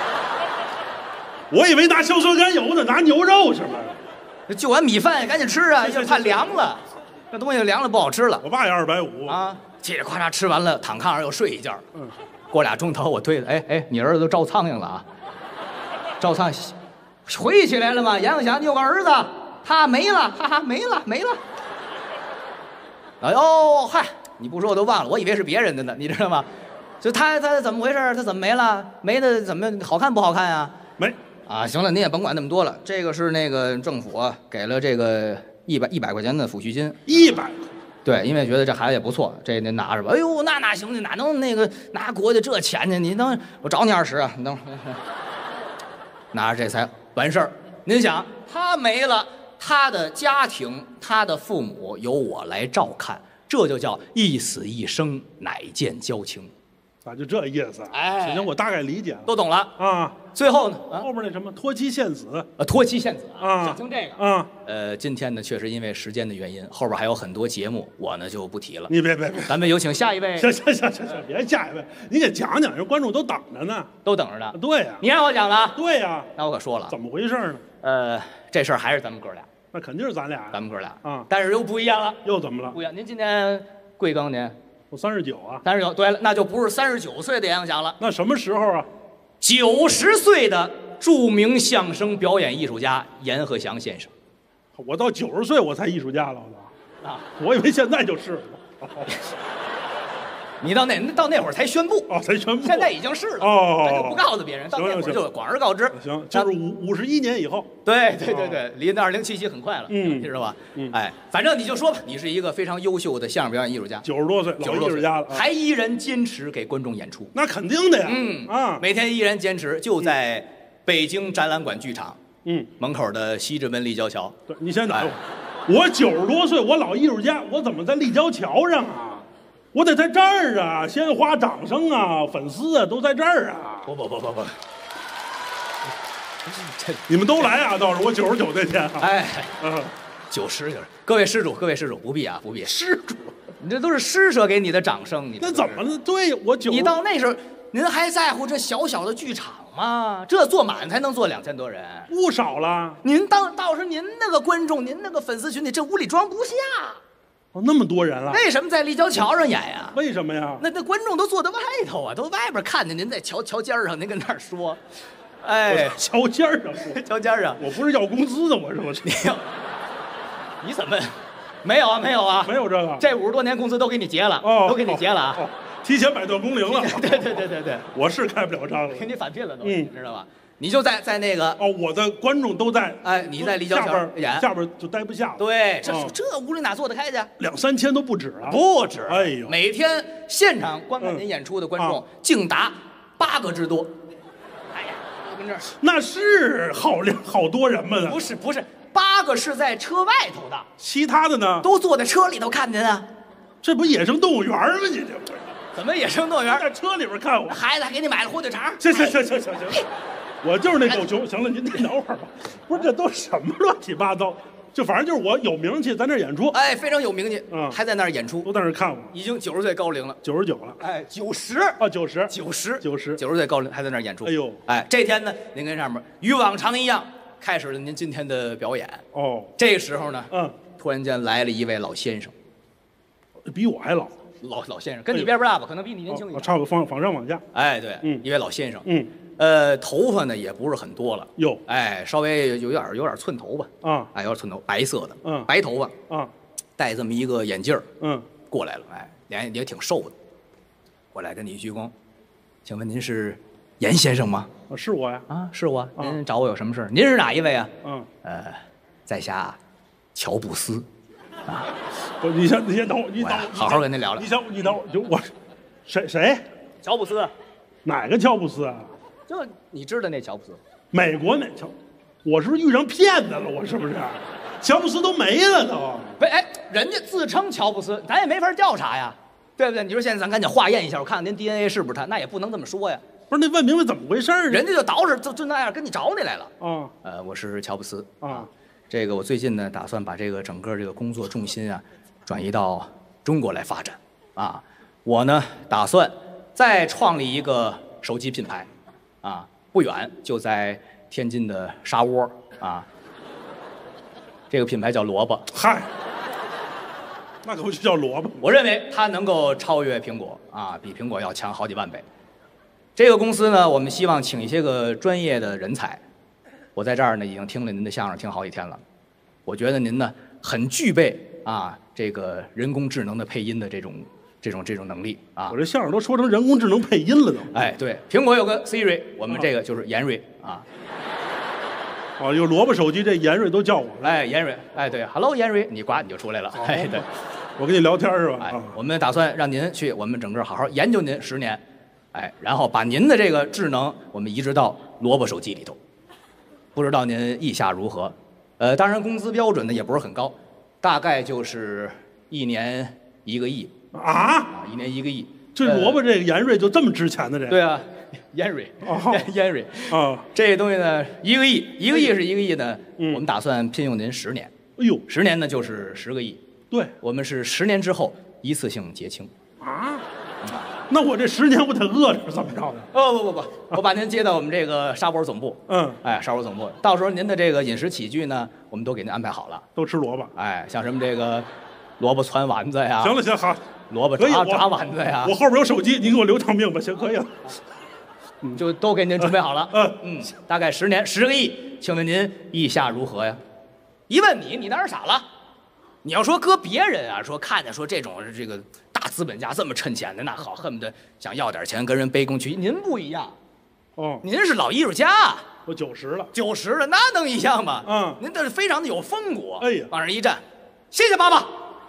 我以为拿硝酸甘油呢，拿牛肉是吗？ 就碗米饭，赶紧吃啊， 是是要怕凉了，那东西凉了不好吃了我爸也二百五啊！嘁哩咔嚓吃完了，躺炕上又睡一觉。 嗯， 过俩钟头我推，哎哎，你儿子都招苍蝇了啊！招苍蝇，回起来了吗？杨想，你有个儿子，他没了，哈哈，没了没了。哎呦嗨，你不说我都忘了，我以为是别人的呢，你知道吗？就他他怎么回事？他怎么没了？没的怎么好看不好看呀？ 没啊，行了，您也甭管那么多了。这个是那个政府啊给了这个一百一百块钱的抚恤金， 一百。 对，因为觉得这孩子也不错，这您拿着吧。哎呦，那哪行去？哪能那个拿国家这钱去？你等我找你二十啊，你等会儿拿着这才完事儿。您想，他没了，他的家庭，他的父母由我来照看，这就叫一死一生，乃见交情。 啊，就这意思。 哎， 行，我大概理解了， 都懂了啊。 最后呢，啊、 后边那什么脱妻献子， 呃，脱妻献子啊， 讲清这个啊。 呃，今天呢，确实因为时间的原因，后边还有很多节目，我呢就不提了。 你别别别， 咱们有请下一位。 行行行行行，别下一位，你给讲讲，人观众都等着呢， 都等着呢。 对呀、啊， 你让我讲了。 对呀、啊， 那我可说了， 怎么回事呢？ 呃，这事儿还是咱们哥俩。 那肯定是咱俩， 咱们哥俩啊， 但是又不一样了。 又怎么了？ 不一样。您今年贵庚年？ 我三十九啊。 三十九。对了，那就不是三十九岁的杨翔了。 那什么时候啊？ 九十岁的著名相声表演艺术家阎鹤祥先生。 我到九十岁我才艺术家了，我都啊， 我以为现在就是了。 你到那到那会儿才宣布哦，才宣布， 现在已经是了哦， 咱就不告诉别人，到那会儿就广而告知。 行，就是五五十一年以后。 对对对对，离那二零七七很快了， 嗯， 知道吧？ 嗯， 哎，反正你就说吧，你是一个非常优秀的相声表演艺术家， 九十多岁，老艺术家了， 还依然坚持给观众演出。 那肯定的呀， 嗯啊， 每天依然坚持，就在北京展览馆剧场， 嗯， 门口的西直门立交桥。 对，你先打我，我九十多岁，我老艺术家，我怎么在立交桥上啊？我得在这儿啊，鲜花、掌声啊，粉丝啊，都在这儿啊！ 不不不不不， 你们都来啊！倒是我九十九那天啊， 哎， 嗯， 九十就是各位施主，各位施主不必啊，不必。 施主， 你这都是施舍给你的掌声，你那怎么了？对我九， 你到那时候，您还在乎这小小的剧场吗？这坐满才能坐两千多人， 不少了。 您到倒是您那个观众，您那个粉丝群体，这屋里装不下。 哦，那么多人了， 为什么在立交桥上演呀？ 为什么呀？ 那那观众都坐在外头啊，都外边看见您在桥桥尖上，您跟那儿说，哎， 桥尖上说， 桥尖上， 我不是要工资的，我是我是。 你你怎么没有啊？没有啊？ 没有这个， 这五十多年工资都给你结了， 哦， 都给你结了啊， 哦，提前买断工龄了。 对对对对对， 我是开不了张了， 给你返聘了都， 嗯， 知道吧？你就在在那个哦，我的观众都在， 哎，你在立交桥演， 下边就待不下了。 对，这哦这屋里哪坐得开去？ 两三千都不止啊， 不止。 哎呦， 每天现场观看您演出的观众竟达八个之多。哎呀，跟这儿那是好量好多人们啊。 不是不是，八个是在车外头的， 其他的呢？ 都坐在车里头看您啊。 这不野生动物园吗？你这不是怎么野生动物园在车里边看我？ 孩子还给你买了火腿肠。 行行行行行行，我就是那狗熊。行了，您等会儿吧。不是，这都什么乱七八糟？就反正就是我有名气，在那儿演出。 哎，非常有名气， 嗯， 还在那儿演出， 都在那儿看我。 已经九十岁高龄了， 九十九了。 哎，九十啊，九十， 九十， 九十， 九十岁高龄还在那儿演出。 哎呦， 哎，这天呢，您跟上面与往常一样，开始了您今天的表演。 哦， 这个时候呢， 嗯， 突然间来了一位老先生， 比我还老。 老老先生跟你边不大吧，可能比你年轻一点， 差不多仿仿上往下。 哎，对， 嗯， 一位老先生， 嗯， 呃，头发呢也不是很多了， 有， 哎，稍微有点有点寸头吧， 啊， 哎，有点寸头，白色的， 嗯， 白头发， 啊， 戴这么一个眼镜儿， 嗯， 过来了，哎，脸也挺瘦的，过来跟你一鞠躬，请问您是严先生吗？ 啊，是我呀， 啊，是我，您找我有什么事？您是哪一位啊？ 嗯， 呃，在下乔布斯。啊， 不，你先，你先等会儿，你等会儿， 好好跟您聊聊。 你先，你等会儿，就我，谁谁？ 乔布斯， 哪个乔布斯啊？ 就你知道那乔布斯？ 美国那乔，我是不是遇上骗子了？我是不是？乔布斯都没了都。 不，哎，人家自称乔布斯，咱也没法调查呀，对不对？你说现在咱赶紧化验一下，我看看您 D N A 是不是他，那也不能这么说呀。 不是，那问明白怎么回事儿？ 人家就捯饬就就那样跟你找你来了。 啊， 呃，我是乔布斯啊。 这个我最近呢，打算把这个整个这个工作重心啊，转移到中国来发展，啊，我呢打算再创立一个手机品牌，啊，不远就在天津的沙窝啊，这个品牌叫萝卜。 嗨，那可不就叫萝卜？ 我认为它能够超越苹果啊，比苹果要强好几万倍。 这个公司呢，我们希望请一些个专业的人才。我在这儿呢，已经听了您的相声听好几天了，我觉得您呢很具备啊这个人工智能的配音的这种这种这种能力啊。 我这相声都说成人工智能配音了都。 哎，对，苹果有个 Siri， 我们这个就是严瑞啊。 哦，有萝卜手机，这严瑞都叫我了。 哎，严瑞，哎，对 ，Hello， 严瑞，你呱你就出来了。哎，对， 我跟你聊天是吧？ 哎，我们打算让您去我们整个好好研究您十年，哎，然后把您的这个智能我们移植到萝卜手机里头。不知道您意下如何？呃，当然工资标准呢也不是很高，大概就是一年一个亿啊啊，一年一个亿。 这萝卜这个严瑞就这么值钱的这？ 对啊。严瑞，严瑞啊， 这东西呢，一个亿，一个亿是一个亿呢，我们打算聘用您十年。 哎呦， 十年呢就是十个亿。 对， 我们是十年之后一次性结清。 啊，那我这十年我得饿着怎么着的？ 哦不不不，我把您接到我们这个沙窝总部。 嗯， 哎，沙窝总部，到时候您的这个饮食起居呢，我们都给您安排好了。 都吃萝卜。 哎，像什么这个萝卜汆丸子呀。 行了行好， 萝卜炸炸丸子呀。 我后边有手机，你给我留条命吧，行可以了。 就都给您准备好了。 嗯嗯，大概十年，十个亿，请问您意下如何呀？一问你，你当然傻了。你要说搁别人啊，说看见说这种这个大资本家这么趁钱的，那好恨不得想要点钱跟人卑躬屈膝。您不一样， 哦， 您是老艺术家， 我九十了， 九十了，那能一样吗？ 嗯， 您这是非常的有风骨。 哎呀， 往这一站，谢谢爸爸，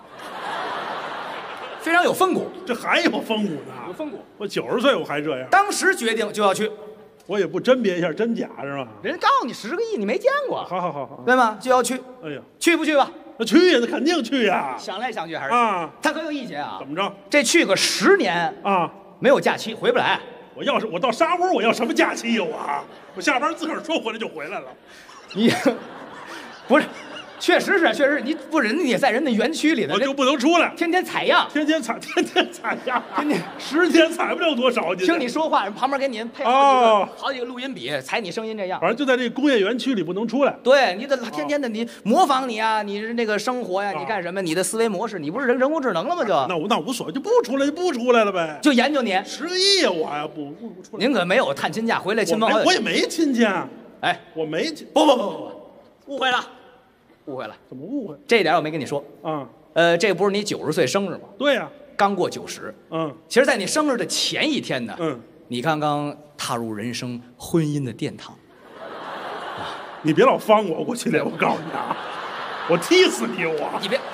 非常有风骨。 这还有风骨呢？ 有风骨。 我九十岁我还这样， 当时决定就要去。 我也不甄别一下真假是吧？ 人告诉你十个亿，你没见过。 好好好好， 对吗？就要去。 哎呀， 去不去吧？ 那去呀，那肯定去呀。 想来想去还是啊， 他可有意见啊。 怎么着？ 这去个十年啊， 没有假期回不来。 我要是我到沙窝，我要什么假期呀？我我下班自个儿说回来就回来了。 你不是，确实是，确实你不人家也在人家园区里头， 我就不能出来， 天天采样， 天天采，天天采样， 天天十天采不了多少。 听你说话，旁边给你配好几个、 哦、 好几个录音笔，采你声音这样。 反正就在这工业园区里不能出来。 对，你得天天的你模仿你啊，你是那个生活呀、啊，你干什么？你的思维模式，你不是人人工智能了吗？就那我那无所谓，就不出来就不出来了呗。 就研究你十个亿呀，我呀不不不出来。 您可没有探亲假回来亲朋好友。 我也没亲戚。 哎， 我没亲。 不不不不不，误会了。误会了， 怎么误会？ 这一点我没跟你说啊。 呃，这不是你九十岁生日吗？ 对呀、啊， 刚过九十。 嗯， 其实，在你生日的前一天呢， 嗯， 你刚刚踏入人生婚姻的殿堂。 啊，你别老方我过去了，我告诉你啊，我踢死你我！ 你别，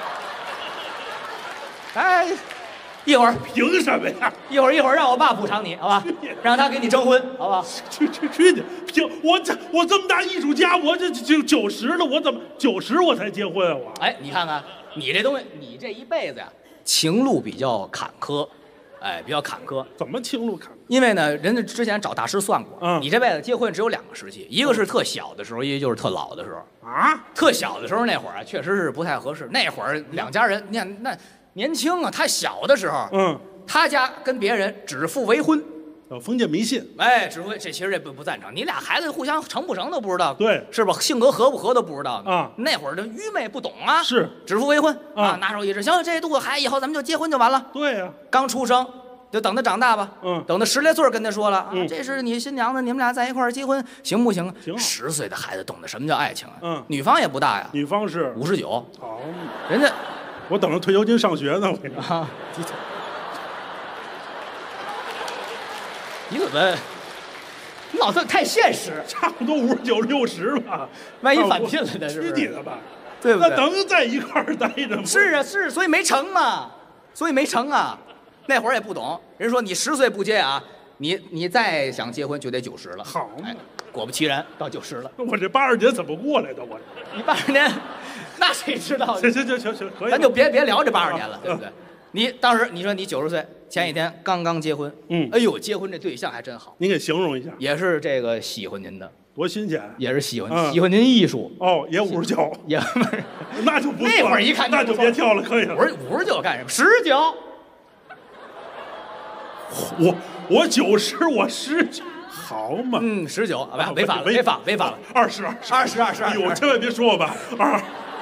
哎，一会儿凭什么呀？ 一会儿一会儿让我爸补偿你，好吧？让他给你征婚，好吧？ 去去去去！凭我这我这么大艺术家，我这就九十了，我怎么九十我才结婚啊？我哎，你看看你这东西，你这一辈子呀，情路比较坎坷，哎，比较坎坷。 怎么情路坎坷？ 因为呢，人家之前找大师算过， 嗯， 你这辈子结婚只有两个时期，一个是特小的时候，一个就是特老的时候。 啊， 特小的时候那会儿啊，确实是不太合适。那会儿两家人，你看那年轻啊，他小的时候， 嗯， 他家跟别人指腹为婚。 哦，封建迷信， 哎，指腹这其实这不不赞成。你俩孩子互相成不成都不知道， 对， 是吧？性格合不合都不知道啊。 那会儿的愚昧不懂啊， 是指腹为婚啊， 拿手一指，行，这肚子孩子以后咱们就结婚就完了。 对呀、啊， 刚出生就等他长大吧， 嗯， 等他十来岁跟他说了， 嗯、 啊，这是你新娘子，你们俩在一块儿结婚行不行？ 行。 十岁的孩子懂得什么叫爱情啊？ 嗯， 女方也不大呀， 女方是五十九。 好， 人家我等着退休金上学呢，我跟你说。 啊，你怎么？你脑子太现实， 差不多五十九六十吧， 万一返聘了呢？是不是？ 去你的吧， 对不对？ 那能在一块儿待着吗？ 是啊，是，所以没成嘛，所以没成啊。那会儿也不懂，人说你十岁不结啊，你你再想结婚就得九十了。 好嘛、 哎，果不其然到九十了。 我这八十年怎么过来的？我你八十年，那谁知道？ 行行行行行，可以。 咱就别别聊这八十年了，对不对？你当时你说你九十岁前几天刚刚结婚， 嗯， 哎呦，结婚这对象还真好。 您给形容一下， 也是这个喜欢您的， 多新鲜， 也是喜欢、 嗯、 喜欢您艺术。 哦，也五十九， 也那就不那会儿一看那就别跳了，可以了。 我说五十九干什么？十九， 我我九十，我十九，好嘛？ 嗯，十九，违法了，违法，违法了。 二十，二十， 二十，二十， 哎呦，我千万别说我吧，二。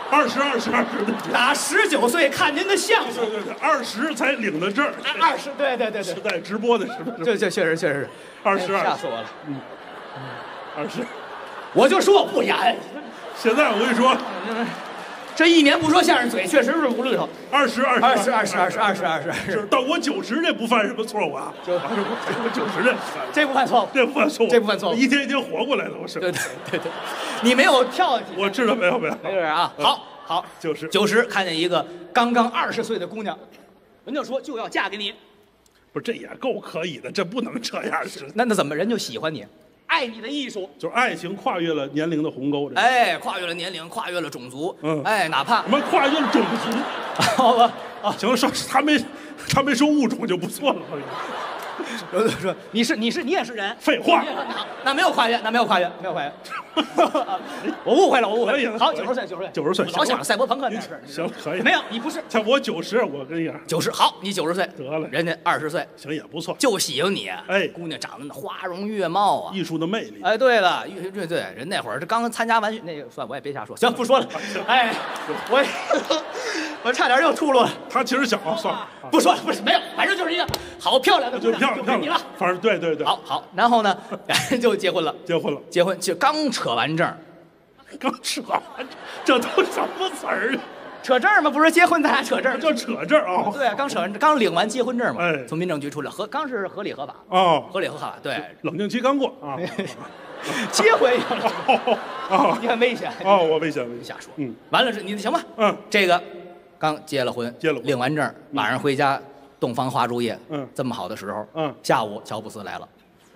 二十二十二十的， 打十九岁看您的相声， 对对对，二十才领的证， 二十，对对对对， 是在直播的是不是？ 这这确实确实是二十二， 吓死我了。 嗯，二十， 我就说我不演。 现在我跟你说， 这一年不说相声，嘴确实是无厘头。 二十二二十二十二十二十二十二十， 到我九十这不犯什么错误啊？ 就我九十这这不犯错误， 这不犯错误， 这不犯错误， 一天一天活过来了，我是。 对对对对，你没有跳下去。 我知道没有没有， 没有啊。好，好， 九十九十，看见一个刚刚二十岁的姑娘，人就说就要嫁给你。 不是，这也够可以的，这不能这样是。 那那怎么人就喜欢你，爱你的艺术？ 就是爱情跨越了年龄的鸿沟， 哎，跨越了年龄，跨越了种族， 嗯， 哎，哪怕我们跨越了种族。 好吧，啊， 行了，说他没他没说物种就不错了。 说说你是你是你也是人？ 废话， 那那没有跨越，那没有跨越，没有跨越。我误会了，我误会了。好，九十岁，九十岁， 九十岁， 老想着赛博朋克那事儿。 行，可以。 没有，你不是。 像我九十，我跟你讲， 九十好，你九十岁得了， 人家二十岁， 行也不错， 就喜欢你。 哎， 姑娘长得那花容月貌啊， 艺术的魅力。 哎，对了，对对对，人那会儿这刚参加完那个，算我也别瞎说，行，不说了。哎，我我差点又秃噜了。 他其实想啊，算了， 不说了，不是没有，反正就是一个好漂亮的姑就娘， 漂亮漂亮就给你了。 反正对对对， 好好，然后呢，就结婚了， 结婚了， 结婚就刚扯完证， 刚扯完，这都什么词儿啊？ 扯证嘛，不是结婚咱俩扯证， 叫扯证啊？ 对啊，刚扯完，刚领完结婚证嘛， 哎， 从民政局出来，合刚是合理合法哦， 合理合法，对， 冷静期刚过啊， 结婚哦， 你很危险哦，我危险危险， 瞎说， 嗯， 完了这你行吧， 嗯， 这个刚结了婚， 结了婚领完证，晚上回家洞房花烛夜， 嗯， 这么好的时候， 嗯， 下午乔布斯来了，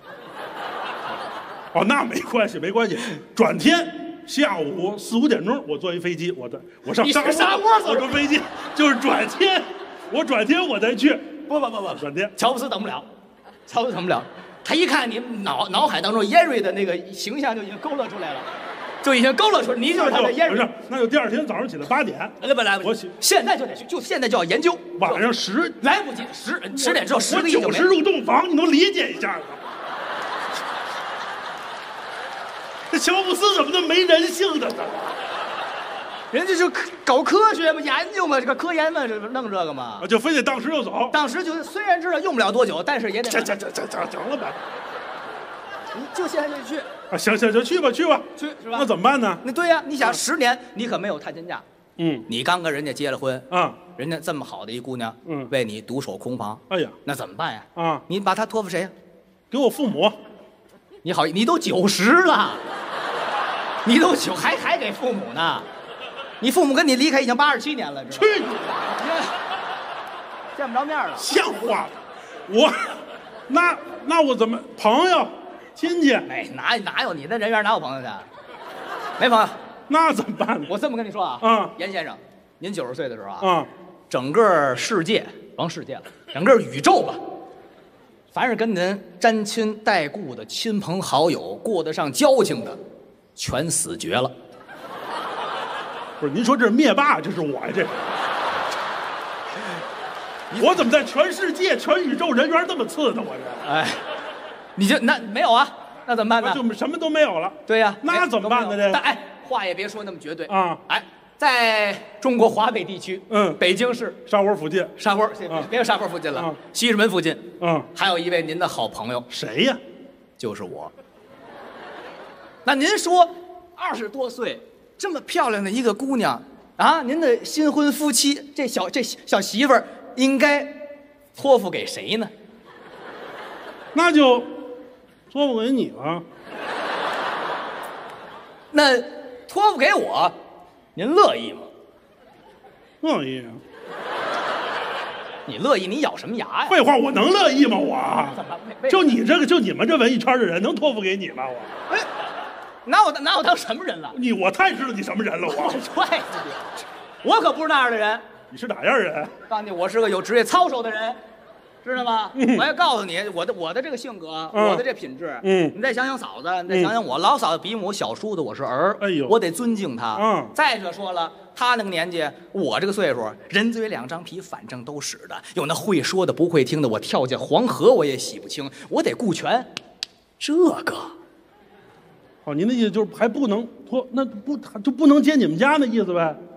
哦，那没关系没关系，转天下午四五点钟，我坐一飞机，我的我上你是沙窝走我坐飞机就是转天，我转天我再去， 不不不不， 转天， 乔布斯等不了，乔布斯等不了，他一看你脑脑海当中燕瑞的那个形象就已经勾勒出来了，就已经勾勒出来，你就是他的燕瑞。 不是，那就第二天早上起来八点， 来不来不及，现在就得去，就现在就要研究。 晚上十来不及，十十点之后，十个亿就没九十入洞房，你能理解一下吗？这乔布斯怎么那么没人性的呢？ 人家就搞科学嘛，研究嘛，这个科研嘛，这弄这个嘛， 就非得当时就走。 当时就虽然知道用不了多久，但是也得。 这这这这这行了吧？ 你就现在就去啊，行行行，去吧去吧， 去是吧？ 那怎么办呢？ 那对呀，你想十年，你可没有探亲假。 嗯， 你刚跟人家结了婚啊， 人家这么好的一姑娘， 嗯， 为你独守空房， 哎呀， 那怎么办呀？ 啊， 你把她托付谁呀？ 给我父母。 你好，你都九十了，你都九还还给父母呢？你父母跟你离开已经八十七年了， 去你见不着面了， 像话吗？我那那我怎么朋友亲戚？ 哎，哪哪有你的人缘哪有朋友去？没朋友。 那怎么办呢？ 我这么跟你说啊， 嗯， 严先生，您九十岁的时候啊， 嗯， 整个世界甭世界了，整个宇宙吧，凡是跟您沾亲带故的亲朋好友，过得上交情的，全死绝了。 不是，您说这是灭霸，这是我呀，这是。我怎么在全世界、全宇宙人缘这么次呢？我这， 哎，你就那没有啊？那怎么办呢？ 就什么都没有了。 对呀、 那怎么办呢？这但哎，话也别说那么绝对啊！ 哎，在中国华北地区， 嗯， 北京市沙窝附近， 沙窝， 啊别有沙窝附近了， 啊西直门附近， 嗯， 还有一位您的好朋友， 谁呀？ 就是我。那您说，二十多岁这么漂亮的一个姑娘啊，您的新婚夫妻这小这小媳妇儿应该托付给谁呢？ 那就托付给你了。 那托付给我，您乐意吗？ 乐意啊！ 你乐意？你咬什么牙呀？ 废话，我能乐意吗？我怎么为就你这个，就你们这文艺圈的人，能托付给你吗？我， 哎，拿我拿我当什么人了？ 你我太知道你什么人了。我， 踹死你！我可不是那样的人。 你是哪样人？ 告诉你，我是个有职业操守的人，知道吗？ 嗯我要告诉你，我的我的这个性格， 嗯我的这品质， 嗯你再想想嫂子，你再想想我，老嫂子比母，小叔子我是儿， 哎呦我得尊敬她。 嗯再者说了，她那个年纪，我这个岁数，人嘴两张皮，反正都使的，有那会说的，不会听的，我跳进黄河我也洗不清，我得顾全这个。 哦，您的意思就是还不能托，那不就不能接你们家那意思呗？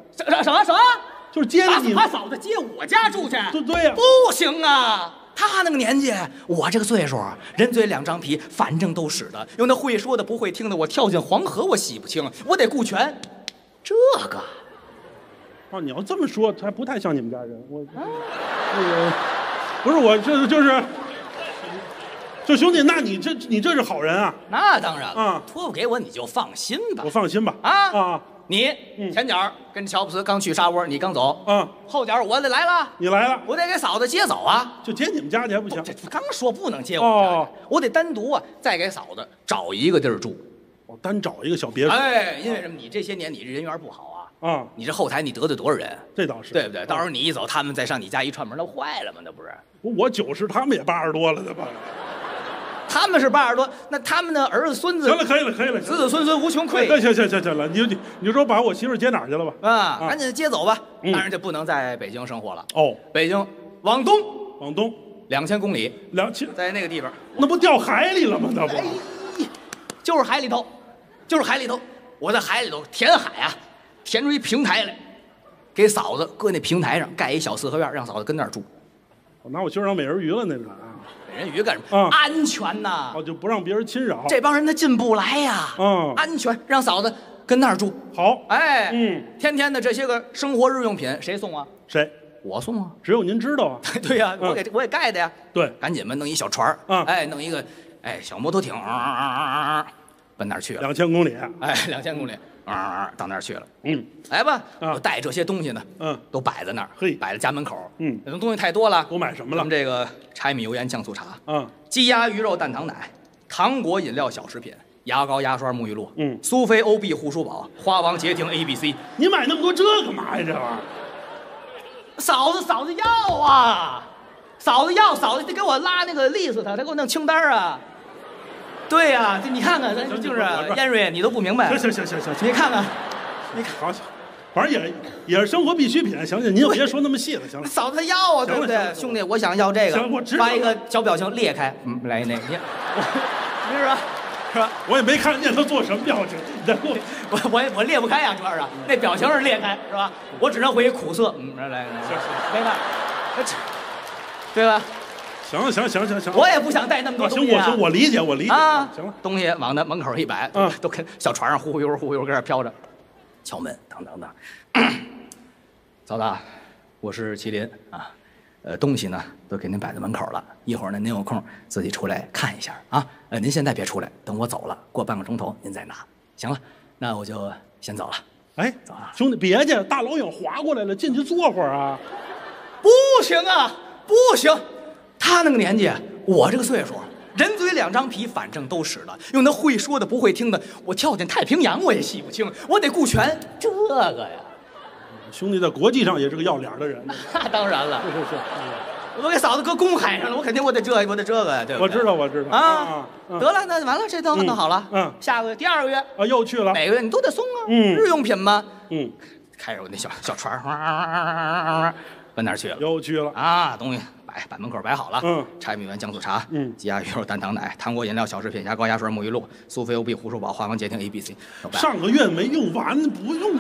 什什什么什么？ 就是接着你把嫂子接我家住去？ 对对呀、啊， 不行啊！他那个年纪，我这个岁数，人嘴两张皮，反正都使的。有那会说的，不会听的，我跳进黄河我洗不清，我得顾全。这个， 哦，你要这么说，还不太像你们家人。我，那、啊、个，不是我，这就是，就兄弟，那你这你这是好人啊？ 那当然了， 啊， 托付给我你就放心吧。 我放心吧。 啊啊。 你前脚跟乔布斯刚去沙窝，你刚走， 嗯， 后脚我得来了， 你来了， 我得给嫂子接走啊， 就接你们家去还不行？ 这刚说不能接我们家， 哦， 我得单独啊，再给嫂子找一个地儿住， 我单找一个小别墅。 哎，因为什么？你这些年你这人缘不好啊， 啊， 你这后台你得罪多少人？ 这倒是， 对不对？到时候你一走，他们再上你家一串门，那坏了吗？那不是？ 我九十，他们也八十多了，对吧？ 他们是八十多，那他们的儿子孙子行了，可以了，可以了， 子子孙孙无穷匮。 行行行行行了，你就你你就说把我媳妇接哪儿去了吧？ 啊，赶紧接走吧。 嗯、 当然，这不能在北京生活了。 哦， 北京往东， 往东两千公里， 两千， 在那个地方， 那不掉海里了吗？那不， 哎，就是海里头，就是海里头。我在海里头填海啊，填出一平台来，给嫂子搁那平台上盖一小四合院，让嫂子跟那儿住。 我拿我媳妇当美人鱼了，那是啊。 美人鱼干什么？啊、安全呐！ 哦，就不让别人侵扰。 这帮人他进不来呀。 嗯， 安全，让嫂子跟那儿住。 好， 哎， 嗯， 天天的这些个生活日用品谁送啊？ 谁？ 我送啊。 只有您知道啊。 对呀、啊，我给我给盖的呀。 对， 赶紧吧，弄一小船嗯， 哎，弄一个，哎，小摩托艇，啊啊啊啊，奔那儿去了。 两千公里。 哎，两千公里。啊，到那儿去了。 嗯， 来吧， 啊、 我带这些东西呢， 嗯， 都摆在那儿， 嘿， 摆在家门口。 嗯， 那种东西太多了。 都买什么了？ 咱们这个柴米油盐酱醋茶， 嗯， 鸡鸭鱼肉蛋糖奶，糖果饮料小食品，牙膏牙刷沐浴露， 嗯， 苏菲欧碧护舒宝，花王洁婷 A B C。 你买那么多这干嘛呀？这玩意儿， 嫂子嫂子要啊，嫂子要，嫂子得给我拉那个 list，他给我弄清单啊。对呀、啊，你看看，咱就是燕瑞，你都不明白。 行行行行行， 你看看，你看， 好，反正也也是生活必需品。行行，您别说那么细了，行了。 嫂子她要啊，对不对？兄弟，我想要这个。 行，我知道。 发一个小表情，裂开，嗯，来那，你，你是吧？是吧？ 我也没看见他做什么表情，你再给我， 我我我裂不开呀、啊，主要是那表情是裂开，是吧？我只能回苦涩，嗯，来来， 行行， 没看，对吧？ 行行行行行， 我也不想带那么多东西、啊。 行，我我理解，我理解啊。 行了， 东西往那门口一摆， 嗯， 都跟小船上忽忽悠忽忽悠跟那飘着，敲门，等等等。嫂子，我是麒麟啊，呃，东西呢都给您摆在门口了，一会儿呢您有空自己出来看一下啊。呃，您现在别出来，等我走了，过半个钟头您再拿。行了，那我就先走了。 哎， 走了， 兄弟，别介，大老远划过来了，进去坐会儿啊。 不行啊，不行。他那个年纪，我这个岁数，人嘴两张皮，反正都使了。用那会说的不会听的，我跳进太平洋我也洗不清，我得顾全这个呀。 兄弟在国际上也是个要脸的人。 那当然了， 是是是， 我给嫂子搁公海上了，我肯定我得这我得这个呀，对不对？ 我知道我知道啊。得了，那完了，这都弄好了。 嗯， 下个月第二个月啊又去了， 每个月你都得送啊。 嗯， 日用品嘛。 嗯， 开着我那小小船，奔哪儿去了？ 又去了啊，东西。摆摆门口摆好了， 嗯， 柴米油盐酱醋茶， 嗯， 鸡鸭鱼肉蛋糖奶，糖果饮料小食品，牙膏牙刷沐浴露，苏菲欧碧护舒宝，花王洁婷 A B C。 上个月没用完，不用。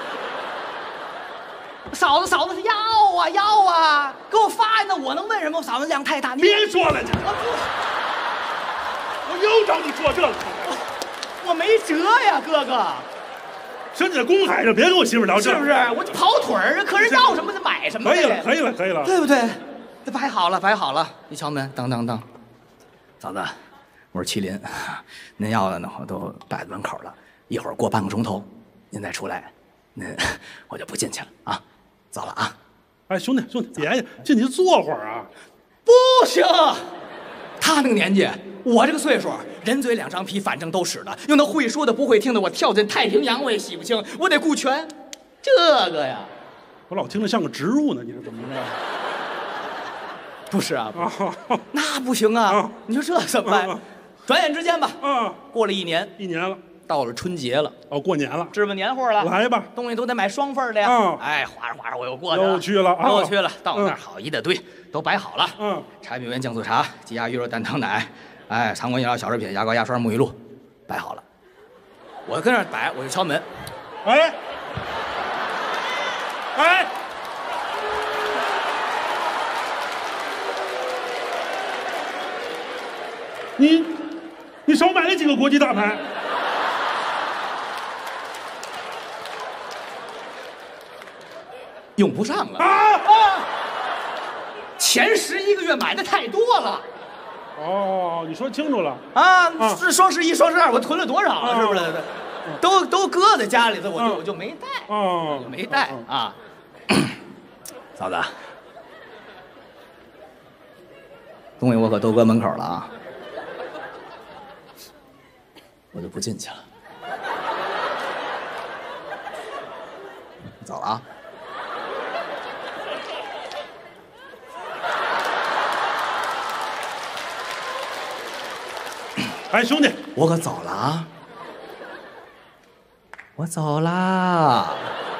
嫂子嫂子要啊要啊，给我发呢，我能问什么？嫂子量太大，你别说了，这我又找你做这个， 我没辙呀，哥哥。 身在公海上，别跟我媳妇聊这， 是不是？我就跑腿儿，客人要什么就买什么。 可以了，可以了，可以了， 对不对？这摆好了，摆好了。一敲门，当当当，嫂子，我是麒麟，您要的呢，我都摆在门口了。一会儿过半个钟头，您再出来，您我就不进去了啊。走了啊。 哎，兄弟兄弟，别进去坐会儿啊。 不行，他那个年纪，我这个岁数，人嘴两张皮，反正都使的。用那会说的不会听的，我跳进太平洋我也洗不清，我得顾全这个呀。 我老听着像个植入呢，你是怎么着？ 不是啊， 啊， 那不行啊！ 啊你说这怎么办？啊、转眼之间吧， 啊， 过了一年， 一年了， 到了春节了， 哦，过年了， 置办年货了， 来吧， 东西都得买双份的呀。 啊， 哎，哗着哗着我又过去了， 又去了，啊、 又去了，到那儿好一大堆，都摆好了。 嗯， 柴米油盐酱醋茶，鸡鸭鱼肉蛋糖奶，哎，糖果饮料小食品，牙膏牙刷沐浴露，摆好了。我跟那儿摆，我就敲门， 哎， 哎，你你少买了几个国际大牌？ 用不上了啊啊！前十一个月买的太多了。 哦，你说清楚了啊！ 啊是双十一、双十二，我囤了多少啊？ 啊是不是？都都搁在家里头，我就啊我就没带， 哦， 没带啊。嫂子，东西我可都搁门口了啊，我就不进去了。走了啊。 哎，兄弟， 我可走了啊！我走啦，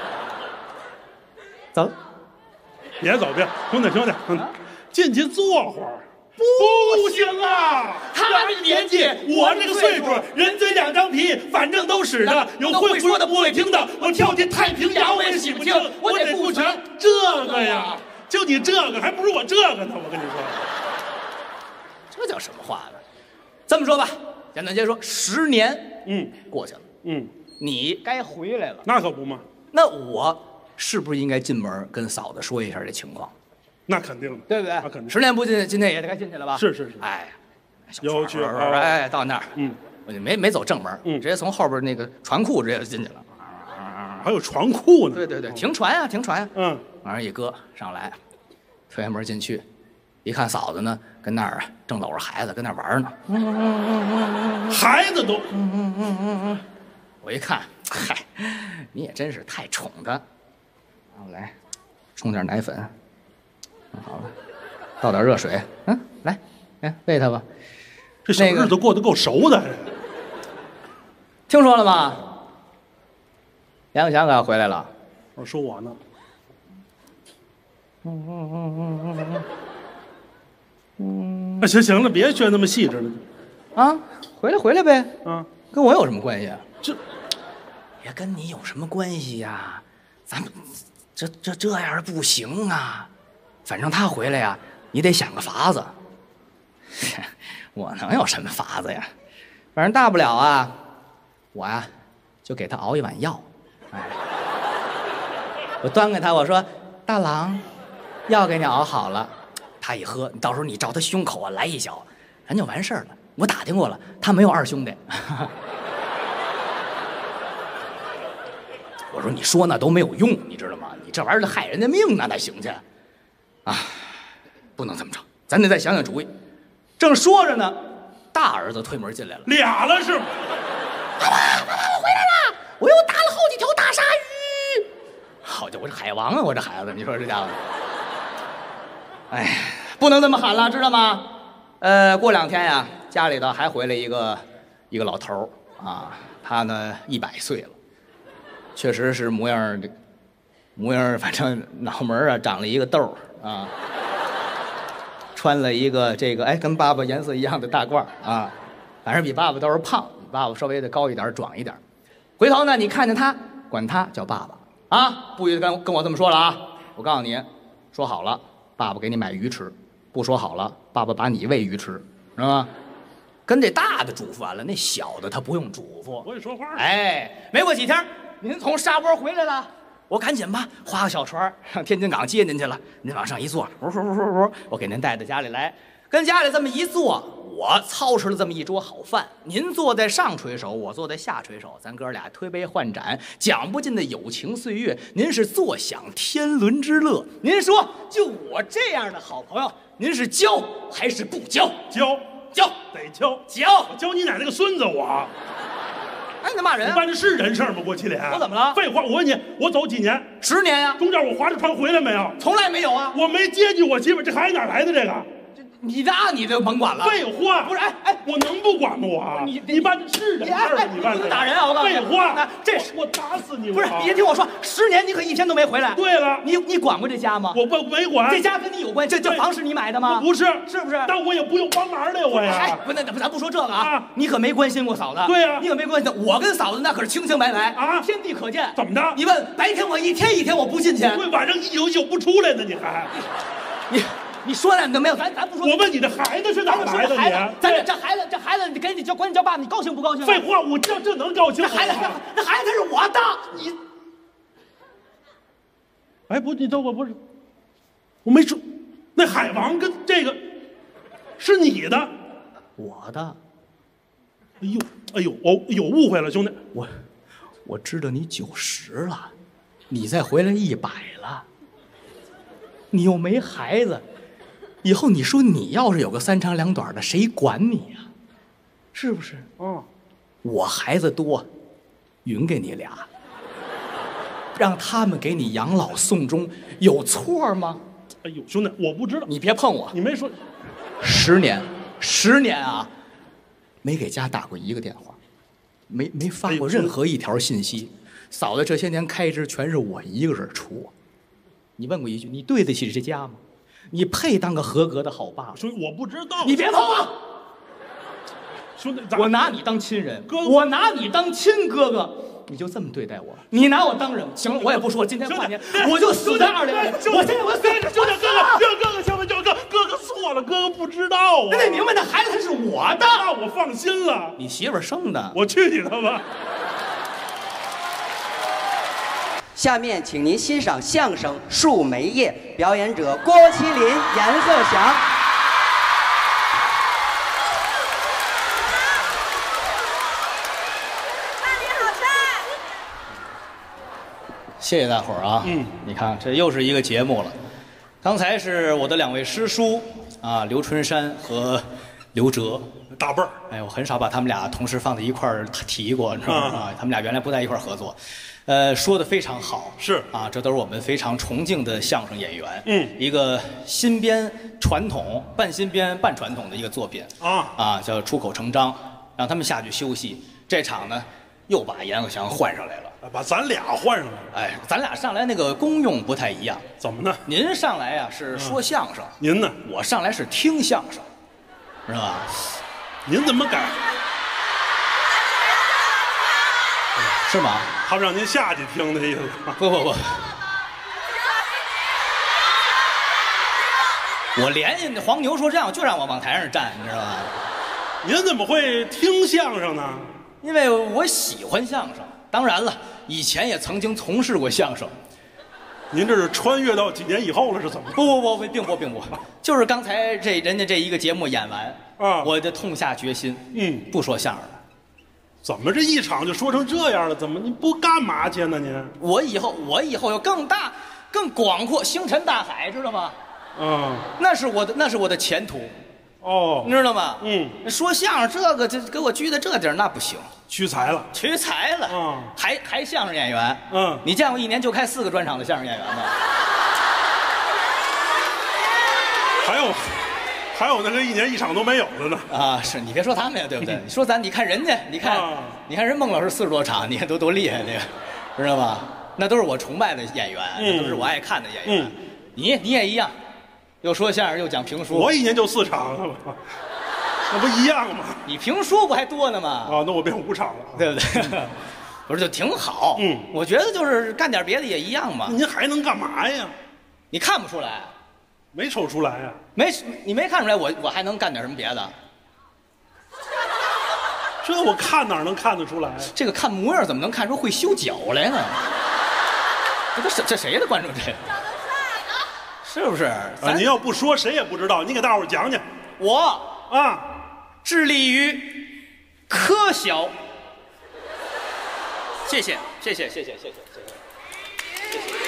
走了。 别走，别，兄弟，兄弟，嗯，进去坐会儿。不行啊！ 他这个年纪， 我这个岁数，人嘴两张皮，反正都使的，有会说的不会听的。我跳进太平洋，我也洗不清，我得顾全这个呀。就你这个，还不如我这个呢。我跟你说， 这叫什么话呢？这么说吧，简短截说，十年嗯过去了， 嗯， 你该回来了。 那可不嘛， 那我是不是应该进门跟嫂子说一下这情况？ 那肯定的， 对不对？ 那肯定。 十年不进，今天也得该进去了吧？ 是是是。 哎， 有趣。 哎，到那儿， 嗯， 我就没没走正门， 嗯， 直接从后边那个船库直接就进去了。 还有船库呢。 对对对，停船呀，停船呀。 嗯， 往上一搁上来，推开门进去，一看嫂子呢，跟那儿正搂着孩子跟那儿玩呢。 嗯嗯嗯嗯嗯，孩子都。嗯嗯嗯嗯嗯。 我一看，嗨，你也真是太宠他。然后来，冲点奶粉，好了，倒点热水，嗯，来，来喂他吧。 这小日子过得够熟的。 听说了吗？杨永祥可要回来了。 我说我呢。嗯嗯嗯嗯嗯嗯。嗯。那行行了，别学那么细致了。 啊，回来回来呗。 啊， 跟我有什么关系啊？ 这也跟你有什么关系呀？咱们这这这样不行啊！反正他回来呀，你得想个法子。我能有什么法子呀？反正大不了啊，我呀就给他熬一碗药。哎，我端给他，我说大郎，药给你熬好了。他一喝，你到时候你照他胸口啊来一小，咱就完事儿了。我打听过了，他没有二兄弟。我说你说那都没有用，你知道吗？你这玩意儿害人家命，那哪行去？啊，不能这么着，咱得再想想主意。正说着呢，大儿子推门进来了， 俩了是吗？ 爸爸，爸爸，我回来了，我又打了好几条大鲨鱼。好家伙，我是海王啊，我这孩子，你说这家伙，哎，不能这么喊了，知道吗？呃，过两天呀，家里头还回来一个一个老头啊，他呢一百岁了。确实是模样，这模样，反正脑门啊长了一个痘啊，穿了一个这个哎跟爸爸颜色一样的大褂啊，反正比爸爸倒是胖，比爸爸稍微的高一点壮一点。回头呢，你看见他，管他叫爸爸啊，不许跟跟我这么说了啊！我告诉你，说好了，爸爸给你买鱼吃；不说好了，爸爸把你喂鱼吃，知道吗？跟这大的嘱咐完了，那小的他不用嘱咐。 我也说话。 哎，没过几天。您从沙窝回来了，我赶紧吧，划个小船上天津港接您去了。您往上一坐，呜呜呜呜，我给您带到家里来，跟家里这么一坐，我操持了这么一桌好饭。您坐在上垂手，我坐在下垂手，咱哥俩推杯换盏，讲不尽的友情岁月。您是坐享天伦之乐。您说，就我这样的好朋友，您是教还是不教？ 教教得教教， 我教你奶奶个孙子我。 哎，你咋骂人、啊？ 你办的是人事吗？郭麒麟， 我怎么了？ 废话，我问你，我走几年？ 十年呀、啊。 中间我划着船回来没有？ 从来没有啊。 我没接济我媳妇，这孩子哪来的？这个， 这你那你就甭管了。 废话， 不是，哎哎， 我能不管吗？我你你办这是人事儿，你办不能打人啊！我告诉你， 废话， 这是我打死你！ 不是，你听我说，十年你可一天都没回来。 对了， 你你管过这家吗？ 我不没管。 这家跟你有关？这这房是你买的吗？ 不是， 是不是？ 但我也不用帮忙的呀，我呀。 哎，不，那咱不说这个啊，你可没关心过嫂子。 对呀， 你可没关心。我跟嫂子那可是清清白白啊， 天地可见。 怎么的？ 你问白天我一天一天我不进去， 对，晚上一宿一宿不出来呢，你还你。你说的都没有，咱咱不说。 我问你，这孩子是哪来的？你， 咱这这孩子，这孩子，你给你叫管你叫爸，你高兴不高兴？ 废话，我这这能高兴？ 这孩子，这孩子他是我的，你。 哎，不，你等我，不是，我没说，那海王跟这个是你的， 我的。 哎呦，哎呦，我有误会了，兄弟， 我我知道你九十了，你再回来一百了，你又没孩子。以后你说你要是有个三长两短的，谁管你呀？是不是？ 嗯， 我孩子多，匀给你俩，让他们给你养老送终，有错吗？ 哎呦，兄弟，我不知道， 你别碰我， 你没说。 十年，十年啊，没给家打过一个电话，没没发过任何一条信息。嫂子这些年开支全是我一个人出。你问过一句，你对得起这家吗？你配当个合格的好爸爸？ 兄弟，我不知道。 你别碰我！ 兄弟， 我拿你当亲人， 哥， 我拿你当亲哥哥，你就这么对待我？你拿我当人？行了，我也不说，今天跨年我就死在二零零。我现在我死， 兄弟，哥哥，哥哥哥，兄弟，哥哥，哥哥错了，哥哥不知道啊。 那得明白，那孩子他是我的， 那我放心了。 你媳妇儿生的， 我去你的吧！ 下面，请您欣赏相声《树梅叶》，表演者郭麒麟、阎鹤祥。 饭里好吃。 谢谢大伙儿啊！ 嗯， 你看这又是一个节目了。刚才是我的两位师叔啊，刘春山和刘哲， 大辈儿。 哎，我很少把他们俩同时放在一块儿提过，你知道吗？啊，他们俩原来不在一块儿合作。呃，说的非常好， 是啊，这都是我们非常崇敬的相声演员。 嗯， 一个新编传统、半新编半传统的一个作品啊啊，叫出口成章，让他们下去休息。这场呢，又把阎鹤祥换上来了， 把咱俩换上来了。 哎，咱俩上来那个功用不太一样。 怎么呢？ 您上来呀、啊、是说相声、嗯， 您呢？ 我上来是听相声，是吧？ 您怎么改？ 是吗？ 他们让您下去听的意思。 不不不，我联系黄牛说这样，就让我往台上站，你知道吧？ 您怎么会听相声呢？ 因为我喜欢相声，当然了，以前也曾经从事过相声。 您这是穿越到几年以后了，是怎么？ 不不不，并不并不，就是刚才这人家这一个节目演完啊， 我就痛下决心， 嗯， 不说相声了。 怎么这一场就说成这样了？怎么您不干嘛去呢？您我以后我以后有更大、更广阔、星辰大海，知道吗？ 嗯， 那是我的，那是我的前途。 哦， 你知道吗？ 嗯， 说相声这个，这给我拘在这地儿，那不行， 屈才了， 屈才了。 嗯， 还还相声演员。 嗯， 你见过一年就开四个专场的相声演员吗？ 还有。还有那个一年一场都没有的呢啊！是你别说他们呀，对不对？你说咱，你看人家，你看， 啊、 你看人孟老师四十多场，你看都多厉害，那个，知道吧？那都是我崇拜的演员， 嗯、 那都是我爱看的演员。 嗯、 你你也一样，又说相声又讲评书。 我一年就四场，那不一样吗？ 你评书不还多呢吗？ 啊，那我变五场了， 对不对？不是就挺好。 嗯， 我觉得就是干点别的也一样嘛。 您还能干嘛呀？ 你看不出来。 没瞅出来呀、啊， 没你没看出来我我还能干点什么别的？ 这我看哪能看得出来？ 这个看模样怎么能看出会修脚来呢？这都是这谁的观众这？ 长得帅， 是不是？ 啊，您要不说谁也不知道，你给大伙儿讲讲。 我啊， 致力于科小。谢谢谢谢谢谢谢谢谢谢谢。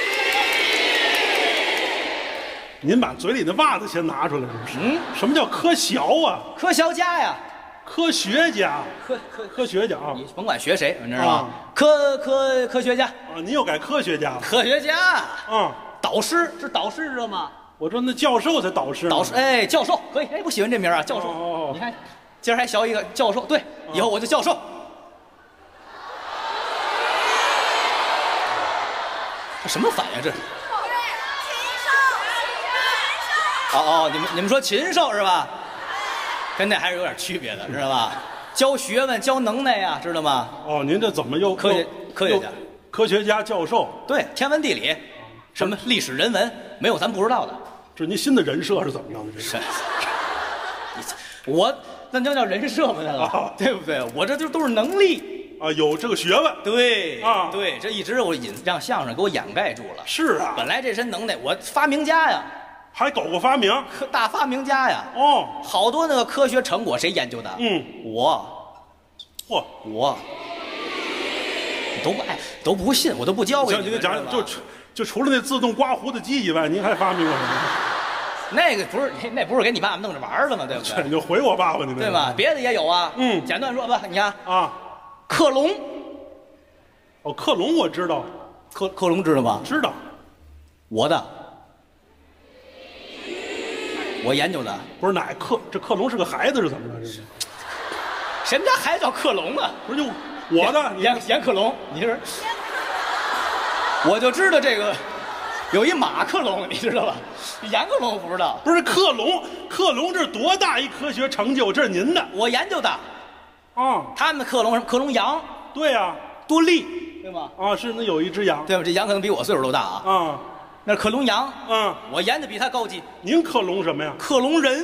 您把嘴里的袜子先拿出来，是不是？ 嗯， 什么叫科学啊？ 科学家呀， 科学家， 科科科学家啊！ 你甭管学谁，你知道吗？ 啊、 科科科学家啊，您又改科学家了？ 科学家， 嗯， 导师是导师知道吗？ 我说那教授才导师呢。 导师，哎，教授可以，哎，我喜欢这名啊，教授。 哦哦哦你看，今儿还学一个教授，对，以后我就教授。这什么反应？这？ 禽兽，禽兽。 哦哦，你们你们说禽兽是吧？跟那还是有点区别的，知道吧？教学问、教能耐呀，知道吗？ 哦，您这怎么又科学又科学家、 科学家、教授？ 对，天文地理，什么历史人文，没有咱不知道的。 这您新的人设是怎么样的？这是我那就叫人设嘛，那个、 啊对不对？我这就都是能力。 啊，有这个学问。 对啊对，这一直我隐让相声给我掩盖住了。 是啊， 本来这身能耐，我发明家呀， 还搞过发明。 科大发明家呀。 哦， 好多那个科学成果谁研究的？ 嗯， 我， 嚯， 我，你都不哎都不信，我都不教给行， 你们。 您讲知道吧就就除了那自动刮胡子机以外，您还发明过什么？ 那个不是那不是给你爸爸弄着玩儿的吗？对不对？ 你就回我爸爸，你对吧？别的也有啊。 嗯简短说吧，你看啊， 克隆， 哦，克隆我知道， 克克隆知道吗？ 知道， 我的，我研究的。 不是哪克？这克隆是个孩子是怎么着？这是谁们家孩子叫克隆啊？ 不是就我的？你严严克隆，你是？我就知道这个，有一马克龙，你知道吧？严克隆我不知道， 不是克隆，克隆这是多大一科学成就？这是您的我研究的。 啊？ 他们的克隆什么？克隆羊对呀， 多利，对吗？ 啊，是那有一只羊对吧？这羊可能比我岁数都大啊。 啊， 那克隆羊， 嗯， 我研的比他高级。 您克隆什么呀？ 克隆人，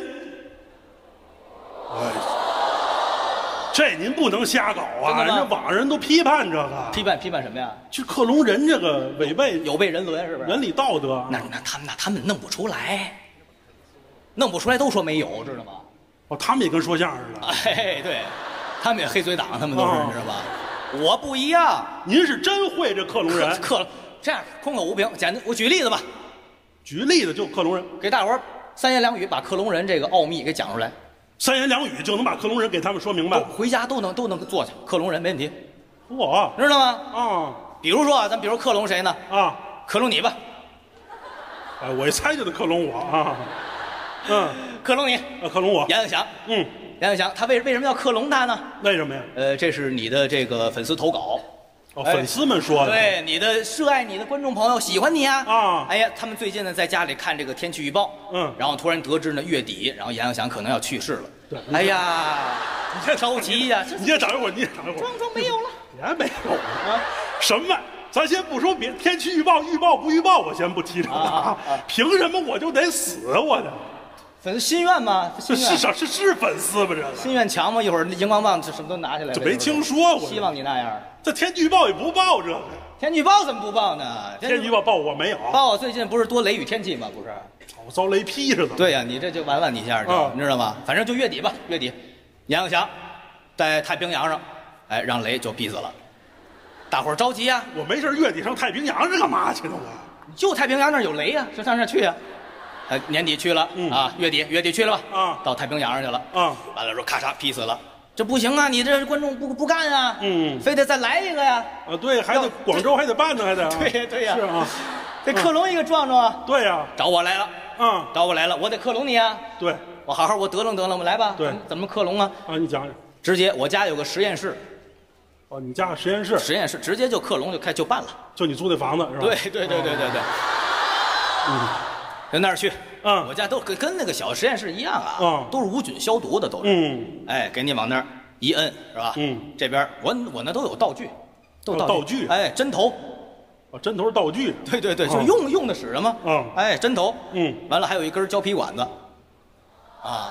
哎，这您不能瞎搞啊！ 真的吗人家网上人都批判这个， 批判批判什么呀？ 就克隆人这个违背有悖人伦是不是？ 伦理道德啊。 那那他们那他们弄不出来，弄不出来都说没有，知道吗？ 哦，他们也跟说相声似的。 哎，对，他们也黑嘴党，他们都是， 哦你知道吧？我不一样， 您是真会这克隆克人？ 克这样空口无凭，简单，我举例子吧， 举例子就克隆人， 给大伙儿三言两语把克隆人这个奥秘给讲出来， 三言两语就能把克隆人给他们说明白都。回家都能都能做去，克隆人没问题， 我知道吗？ 啊比如说啊，咱比如克隆谁呢？ 啊， 克隆你吧， 哎，我一猜就得克隆我啊。嗯， 克隆你， 啊，克隆我。 杨永祥， 嗯， 杨永祥，他为为什么要克隆他呢？ 为什么呀？ 呃，这是你的这个粉丝投稿。 哦， 哎粉丝们说的。 对，你的热爱你的观众朋友喜欢你啊啊哎呀，他们最近呢在家里看这个天气预报， 嗯然后突然得知呢月底，然后杨永祥可能要去世了。 对哎呀，你这着急呀，这你也等一会儿，你也等一会儿。 装装没有了别没有啊！ 什么？咱先不说别天气预报，预报不预报，我先不提这个啊啊啊凭什么我就得死啊？我的粉丝心愿吗？ 这心愿是啥？是是粉丝吗？这个心愿强吗？一会儿荧光棒这什么都拿起来了。 这没听说过。 希望你那样。 这天气预报也不报这个。 天气预报怎么不报呢？ 天气预报报我没有， 报最近不是多雷雨天气吗？不是。 我遭雷劈似的。 对呀、你这就完了，你一下就、 嗯你知道吗？反正就月底吧，月底，杨永祥在太平洋上，哎，让雷就劈死了，大伙儿着急呀、 我没事月底上太平洋是干嘛去呢？我就太平洋那儿有雷呀、上上那儿去呀、哎，年底去了、 嗯啊，月底月底去了吧？ 啊到太平洋上去了。 啊完了说咔嚓劈死了，这不行啊！你这观众不不干啊， 嗯非得再来一个呀。 啊，对，还得广州还得办呢，还得。 对呀对呀是啊， 得克隆一个壮壮啊！ 对呀， 找我来了， 啊， 找我来了，我得克隆你啊！ 对我好好我得楞得楞，我们来吧。 对怎么怎么克隆啊？ 啊，你讲讲。 直接我家有个实验室， 哦，你家实验室， 实验室直接就克隆就开就办了。 就你租那房子是吧？ 对对对对对对， 嗯到那儿去。 嗯我家都跟跟那个小实验室一样啊， 嗯都是无菌消毒的，都是。 嗯， 哎，给你往那儿一摁，是吧？ 嗯， 这边我我那都有道具，都有有道具哎，针头， 哦，针头是道具。 对对对， 嗯就是用用的使的嘛。 嗯哎，针头， 嗯， 完了还有一根胶皮管子，啊，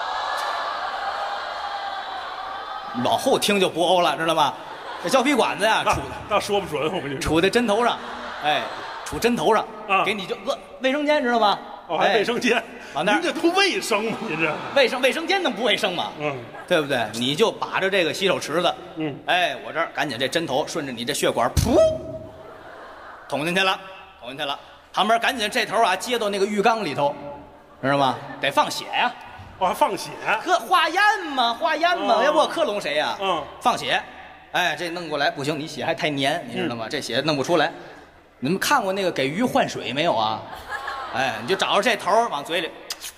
往后听就不欧了，知道吗？这胶皮管子呀， 那杵那说不准，我跟你说。 杵在针头上，哎，杵针头上， 啊给你就呃卫生间知道吗？ 哦，还哎卫生间， 往那儿您这都卫生吗？您这， 卫生卫生间能不卫生吗？ 嗯对不对？你就把着这个洗手池子， 嗯哎，我这儿赶紧这针头顺着你这血管，噗，捅进去了，捅进去了。旁边赶紧这头啊接到那个浴缸里头，知道吗？得放血呀、 哦，还放血， 克化验嘛，化验嘛， 哦要不我克隆谁呀、 嗯放血，哎，这弄过来不行，你血还太黏，你知道吗？这血弄不出来。你们看过那个给鱼换水没有啊？ 哎，你就找着这头儿往嘴里，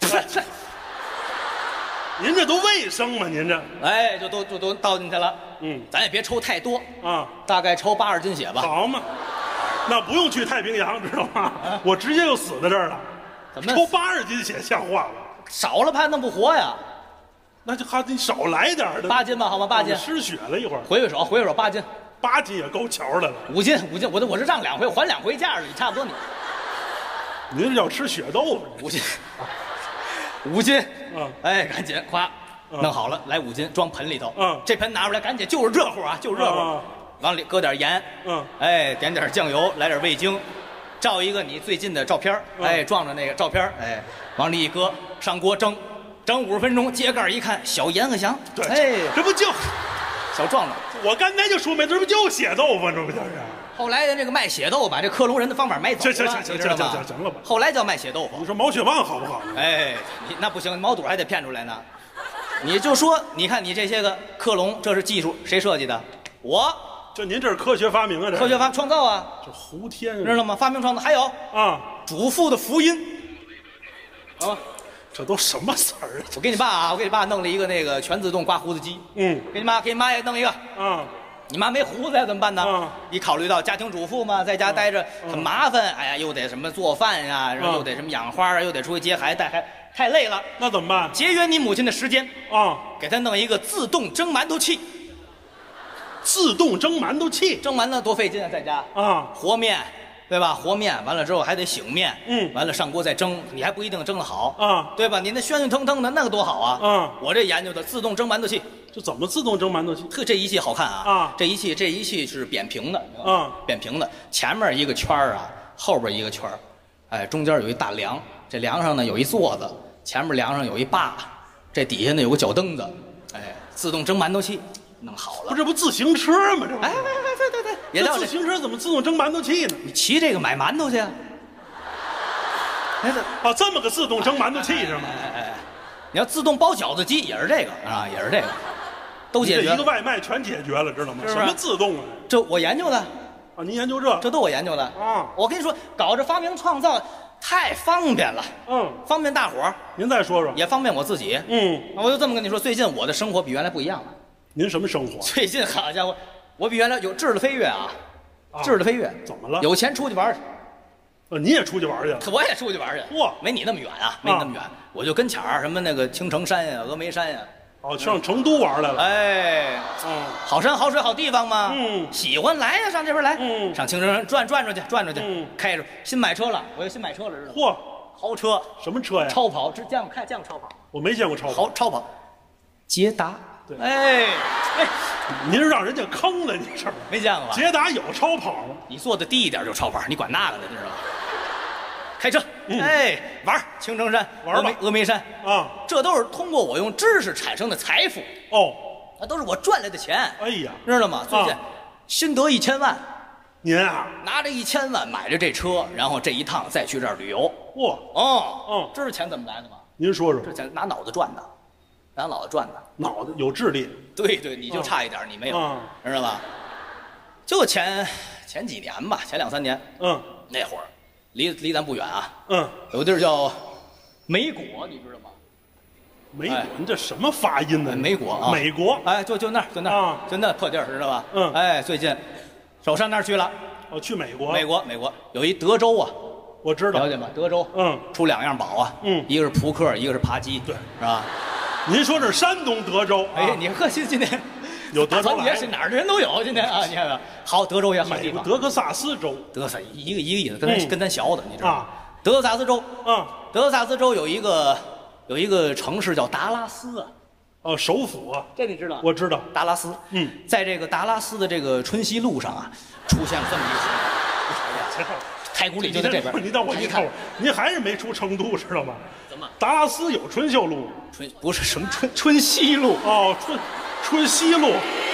您这都卫生吗？您这， 哎，就都就都倒进去了。 嗯咱也别抽太多， 啊， 大概抽八十斤血吧。 好嘛，那不用去太平洋，知道吗？我直接就死在这儿了。 怎么抽八十斤血像话吗？ 少了怕弄不活呀？ 那就还得少来点儿的。 八斤吧，好吗？八斤， 失血了一会儿， 回回手，回回手八斤， 八斤也够瞧的了。 五斤，五斤，我这我是让两回，还两回价，你差不多你您这要吃血豆腐？ 五斤，五斤， 嗯， 哎，赶紧夸， 嗯弄好了，来五斤装盆里头， 嗯这盆拿出来，赶紧就是热乎啊，就热乎， 嗯往里搁点盐， 嗯哎，点点酱油，来点味精，照一个你最近的照片儿， 嗯哎，撞着那个照片儿，哎，往里一搁，上锅蒸，蒸五十分钟，揭盖一看，小盐和香， 对， 哎， 这不就小壮壮。 我刚才就说没，这不就血豆腐，这不就是？ 后来人这个卖血豆腐把这克隆人的方法买走了， 行行行你知道吗行行行行了吧后来叫卖血豆腐你。说毛血旺好不好？ 哎，你那不行，毛肚还得骗出来呢。你就说，你看你这些个克隆，这是技术，谁设计的？我， 这您这是科学发明啊？这科学发创造啊， 这胡天知道吗？发明创造，还有啊， 主妇的福音。啊， 这都什么词儿啊？ 我给你爸啊，我给你爸弄了一个那个全自动刮胡子机。 嗯给你妈，给你妈也弄一个。 啊， 你妈没胡子呀，怎么办呢？ 嗯一考虑到家庭主妇嘛，在家待着嗯很麻烦，哎呀，又得什么做饭呀，然后嗯又得什么养花啊，又得出去接孩子带孩子，太累了。 那怎么办？ 节约你母亲的时间， 啊， 给她弄一个自动蒸馒头器。 自动蒸馒头器蒸馒头多费劲啊，在家啊， 和面，对吧？和面完了之后还得醒面， 嗯完了上锅再蒸，你还不一定蒸得好啊对吧？你那暄暄腾腾的那个多好啊！ 嗯我这研究的自动蒸馒头器， 这怎么自动蒸馒头器？ 特这仪器好看啊！ 啊这仪器这仪器是扁平的， 嗯扁平的，前面一个圈儿啊，后边一个圈儿，哎，中间有一大梁，这梁上呢有一座子，前面梁上有一把，这底下呢有个脚蹬子，哎，自动蒸馒头器弄好了。 不，这不自行车吗？这不哎，对对对对，也叫这， 这自行车怎么自动蒸馒头器呢？ 你骑这个买馒头去啊？哎，这啊，这么个自动蒸馒头器是吗？ 哎哎，你要自动包饺子机也是这个啊，也是这个，都解决你这一个。外卖全解决了，知道吗？ 是不是什么自动啊？ 这我研究的， 啊，您研究这？ 这都我研究的啊我跟你说，搞这发明创造太方便了， 嗯， 方便大伙儿， 您再说说。 也方便我自己。 嗯， 我就这么跟你说，最近我的生活比原来不一样了。 您什么生活？ 最近好家伙，我比原来有质的飞跃啊， 啊质的飞跃。 怎么了？ 有钱出去玩儿去， 呃，你也出去玩去了？ 我也出去玩儿去。 嚯没你那么远啊，没你那么远，我就跟前儿什么那个青城山呀、峨眉山呀， 哦，上成都玩来了。 哎， 嗯， 好山好水好地方嘛。 嗯喜欢来呀，上这边来。 嗯上青城山转转转去，转转去。 嗯开着新买车了，我又新买车了，知道吗？ 嚯， 豪车， 什么车呀？ 超跑，只见过开见过超跑， 我没见过超跑。 豪超跑，捷达。 对哎哎， 您是让人家坑了，你是吧？ 没见过吧？ 捷达有超跑吗？ 你坐的低一点就超跑，你管那个呢，知道吧？开车， 嗯哎，玩儿青城山， 玩吧峨眉峨眉山， 啊， 这都是通过我用知识产生的财富， 哦， 那都是我赚来的钱， 哎呀， 知道吗？最近啊新得一千万， 您啊， 拿着一千万买了这车，然后这一趟再去这儿旅游。 嚯， 哦， 嗯知道钱怎么来的吗？ 您说说， 这钱拿脑子赚的，拿脑子赚的。 脑子有智力对对，你就差一点，你没有， 嗯知道吧？就前前几年吧，前两三年嗯那会儿，离离咱不远啊， 嗯， 有个地儿叫美果，你知道吗？ 美国哎， 你这什么发音呢？ 美国啊， 美国， 哎，就就那儿，就那儿， 啊就那破地儿，知道吧？ 嗯哎，最近手上那儿去了， 哦，去美国， 美国，美国有一德州啊， 我知道了。解吗？德州， 嗯， 出两样宝啊， 嗯一个是扑克，一个是扒鸡， 对是吧？ 您说这是山东德州？ 哎啊， 你呵，今今天有德州大团结是哪儿的人都有，今天啊，你看看，好，德州也好美地方， 国德克萨斯州德萨一个一个意思，跟咱、 嗯跟咱学的，你知道吗？ 啊德克萨斯州， 啊， 德克萨斯州有一个有一个城市叫达拉斯啊， 哦，首府啊， 这你知道？ 我知道。 达拉斯， 嗯， 在这个达拉斯的这个春熙路上啊，出现了这么一个太古里就在这边。 你等会儿，你等会儿，您还是没出成都，知道吗？ 怎么？ 达拉斯有春秀路吗？ 春不是什么春春熙路？ 哦，春春熙路。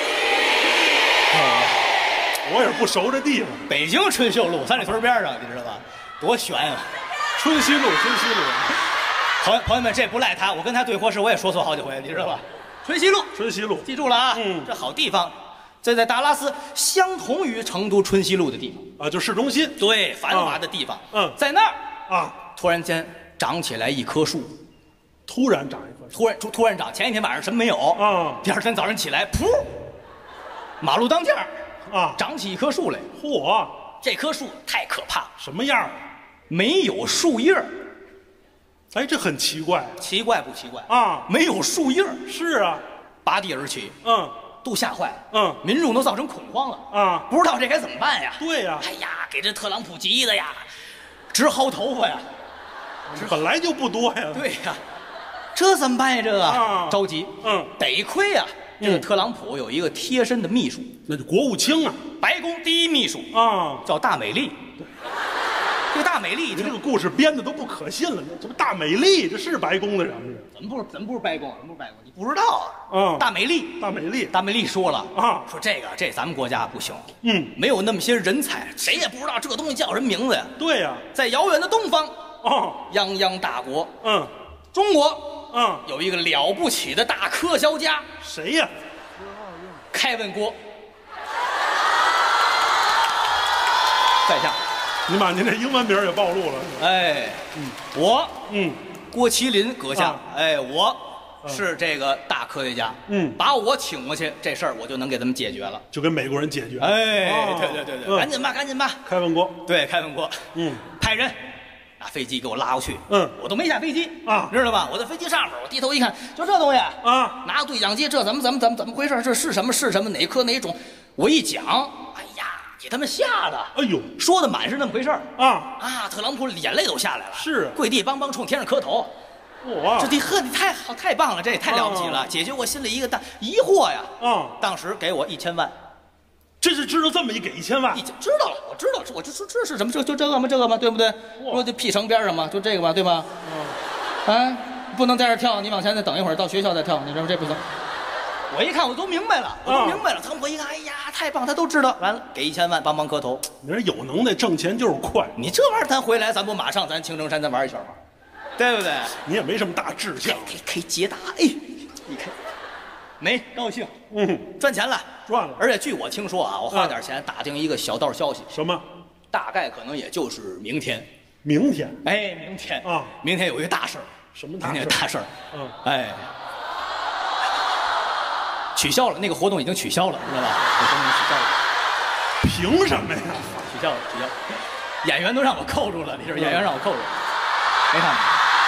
哦，我也是不熟这地方。 北京春秀路，三里屯边上，你知道吧？多悬啊！ 春熙路，春熙路， 朋友朋友们，这不赖他，我跟他对货时我也说错好几回，你知道吧？春熙路， 春熙路。 记住了啊！ 嗯这好地方，这在达拉斯相同于成都春熙路的地方， 啊，就市中心对，繁华的地方。 嗯在那儿啊， 突然间长起来一棵树， 突然长一棵树， 突然突突然长，前一天晚上什么没有啊， 第二天早上起来，噗，马路当间儿啊， 长起一棵树来。 嚯， 这棵树太可怕了， 什么样？ 没有树叶儿。 哎，这很奇怪奇怪不奇怪啊？ 没有树叶儿， 是啊， 拔地而起， 嗯， 都吓坏了， 嗯， 民众都造成恐慌了啊， 不知道这该怎么办呀？ 对呀， 哎呀，给这特朗普急的呀，直薅头发呀， 本来就不多呀， 对呀，这怎么办呀？这个啊， 着急， 嗯， 得亏呀，这个特朗普有一个贴身的秘书， 那就国务卿啊， 白宫第一秘书啊， 叫大美丽。这个大美丽， 你这个故事编的都不可信了。这不大美丽，这是白宫的人吗？ 怎么不是？怎么不是白宫？怎么不是白宫？你不知道啊？ 嗯， 大美丽， 大美丽， 大美丽说了啊， 说这个这咱们国家不行， 嗯， 没有那么些人才，谁也不知道这个东西叫什么名字呀？ 对呀， 在遥远的东方， 哦， 泱泱大国， 嗯， 中国， 嗯， 有一个了不起的大科学家， 谁呀？ 开文国，在下。 你把您这英文名也暴露了。 哎，嗯，我， 嗯， 郭麒麟阁下， 啊、 哎，我是这个大科学家， 嗯， 把我请过去，这事儿我就能给他们解决了， 就跟美国人解决。 哎， 哦、 对对对对， 嗯、 赶紧吧，赶紧吧。 开文国， 对，开文国， 嗯， 派人拿飞机给我拉过去， 嗯， 我都没下飞机啊， 知道吧？我在飞机上边，我低头一看，就这东西啊， 拿个对讲机，这怎么怎么怎么怎么回事？这是什么是什么？哪科哪种？我一讲，哎呀。给他们吓的， 哎呦， 说的满是那么回事儿啊啊！特朗普眼泪都下来了， 是跪地梆梆冲天上磕头。 哇， 这得呵，你太好，太棒了，这也太了不起了， 啊、 解决我心里一个大疑惑呀！ 啊， 当时给我一千万， 这是知道这么一给一千万， 一知道了，我知道，我就说这是什么？就就这个吗？这个吗？对不对？说这 P 城边上嘛，就这个嘛，对吧？嗯，啊，不能在这跳，你往前再等一会儿，到学校再跳，你知道这不行。我一看，我都明白了，我都明白了。特朗普一看，哎呀，太棒，他都知道。完了，给一千万，帮忙磕头。 你说有能耐，挣钱就是快。 你这玩意儿，咱回来，咱不马上咱青城山咱玩一圈吗？对不对？ 你也没什么大志向。 可以可以捷达，哎，你看，没高兴， 嗯， 赚钱了， 赚了。 而且据我听说啊，我花点钱打听一个小道消息， 什么？ 大概可能也就是明天。 明天？ 哎，明天啊， 明天有一个大事儿。 什么大事？ 大事儿。 嗯， 哎。取消了，那个活动已经取消了，知道吧？那活动取消了。 凭什么呀？ 取消了，取消了。演员都让我扣住了，你知道？演员让我扣住了。没看。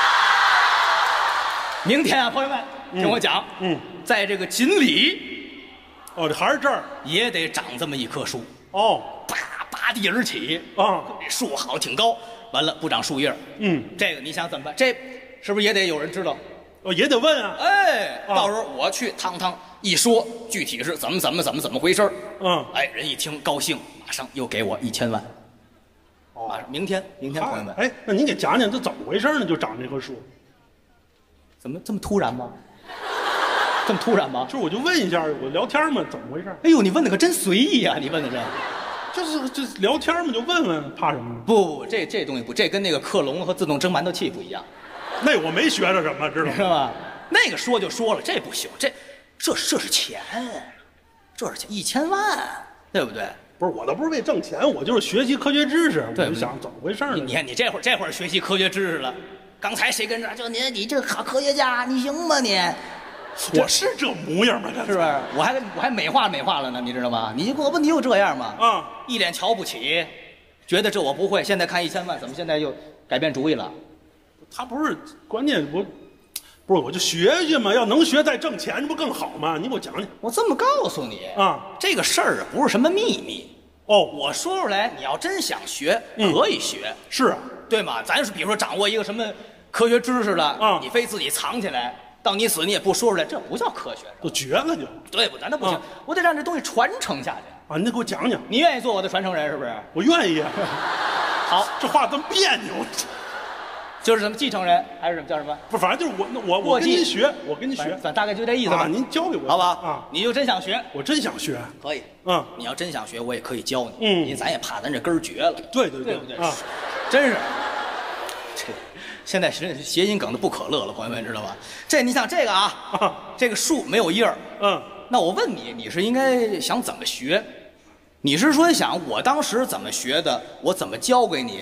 明天啊，朋友们，听我讲， 嗯， 在这个锦里， 哦，这还是这儿， 也得长这么一棵树。 哦， 啪，拔地而起啊， 这树好挺高，完了不长树叶。 嗯， 这个你想怎么办？这是不是也得有人知道？ 哦，也得问啊。 哎，到时候我去汤汤一说，具体是怎么怎么怎么怎么回事嗯， 哎，人一听高兴，马上又给我一千万。 哦， 马上明天，明天朋友们， 哎，那您给讲讲这怎么回事呢？就长这棵树， 怎么这么突然吗？这么突然吗？ 就是我就问一下，我聊天嘛，怎么回事？ 哎呦，你问的可真随意啊！你问的这， 就是这聊天嘛，就问问，怕什么？ 不不，这这东西不，这跟那个克隆和自动蒸馒头器不一样。 那我没学着什么，知道吗？ 是吧？那个说就说了，这不行，这这这是钱，这是钱一千万，对不对？ 不是，我倒不是为挣钱，我就是学习科学知识，我对就想怎么回事呢？ 你看你这会儿这会儿学习科学知识了，刚才谁跟这就你你这好科学家，你行吗你？ 我是这模样吗？这是不是？我还我还美化美化了呢，你知道吗？你我不你有这样吗？ 啊， 一脸瞧不起，觉得这我不会。现在看一千万，怎么现在又改变主意了？ 他不是关键，我不是我就学学嘛，要能学再挣钱，这不更好吗？你给我讲讲。 我这么告诉你啊， 这个事儿啊不是什么秘密哦。 我说出来，你要真想学， 嗯、 可以学。 是啊， 对吗？咱是比如说掌握一个什么科学知识了， 啊， 你非自己藏起来，到你死你也不说出来，这不叫科学， 都绝了就。 对不？咱这不行， 啊、 我得让这东西传承下去。 啊，你得给我讲讲。 你愿意做我的传承人是不是？ 我愿意。 好， 这话这么别扭。 就是什么继承人还是什么叫什么？ 不是，反正就是我我我跟您学，我跟您学， 反正大概就这意思吧。 啊，您教给我， 好吧？ 啊， 你就真想学， 我真想学， 可以。 嗯， 你要真想学，我也可以教你。 嗯， 因为咱也怕咱这根儿绝了。 对对对不对？ 啊， 真是。这现在是谐音梗的不可乐了，朋友们知道吧？这你想这个啊， 啊这个树没有叶儿。 嗯， 那我问你，你是应该想怎么学？你是说想我当时怎么学的，我怎么教给你？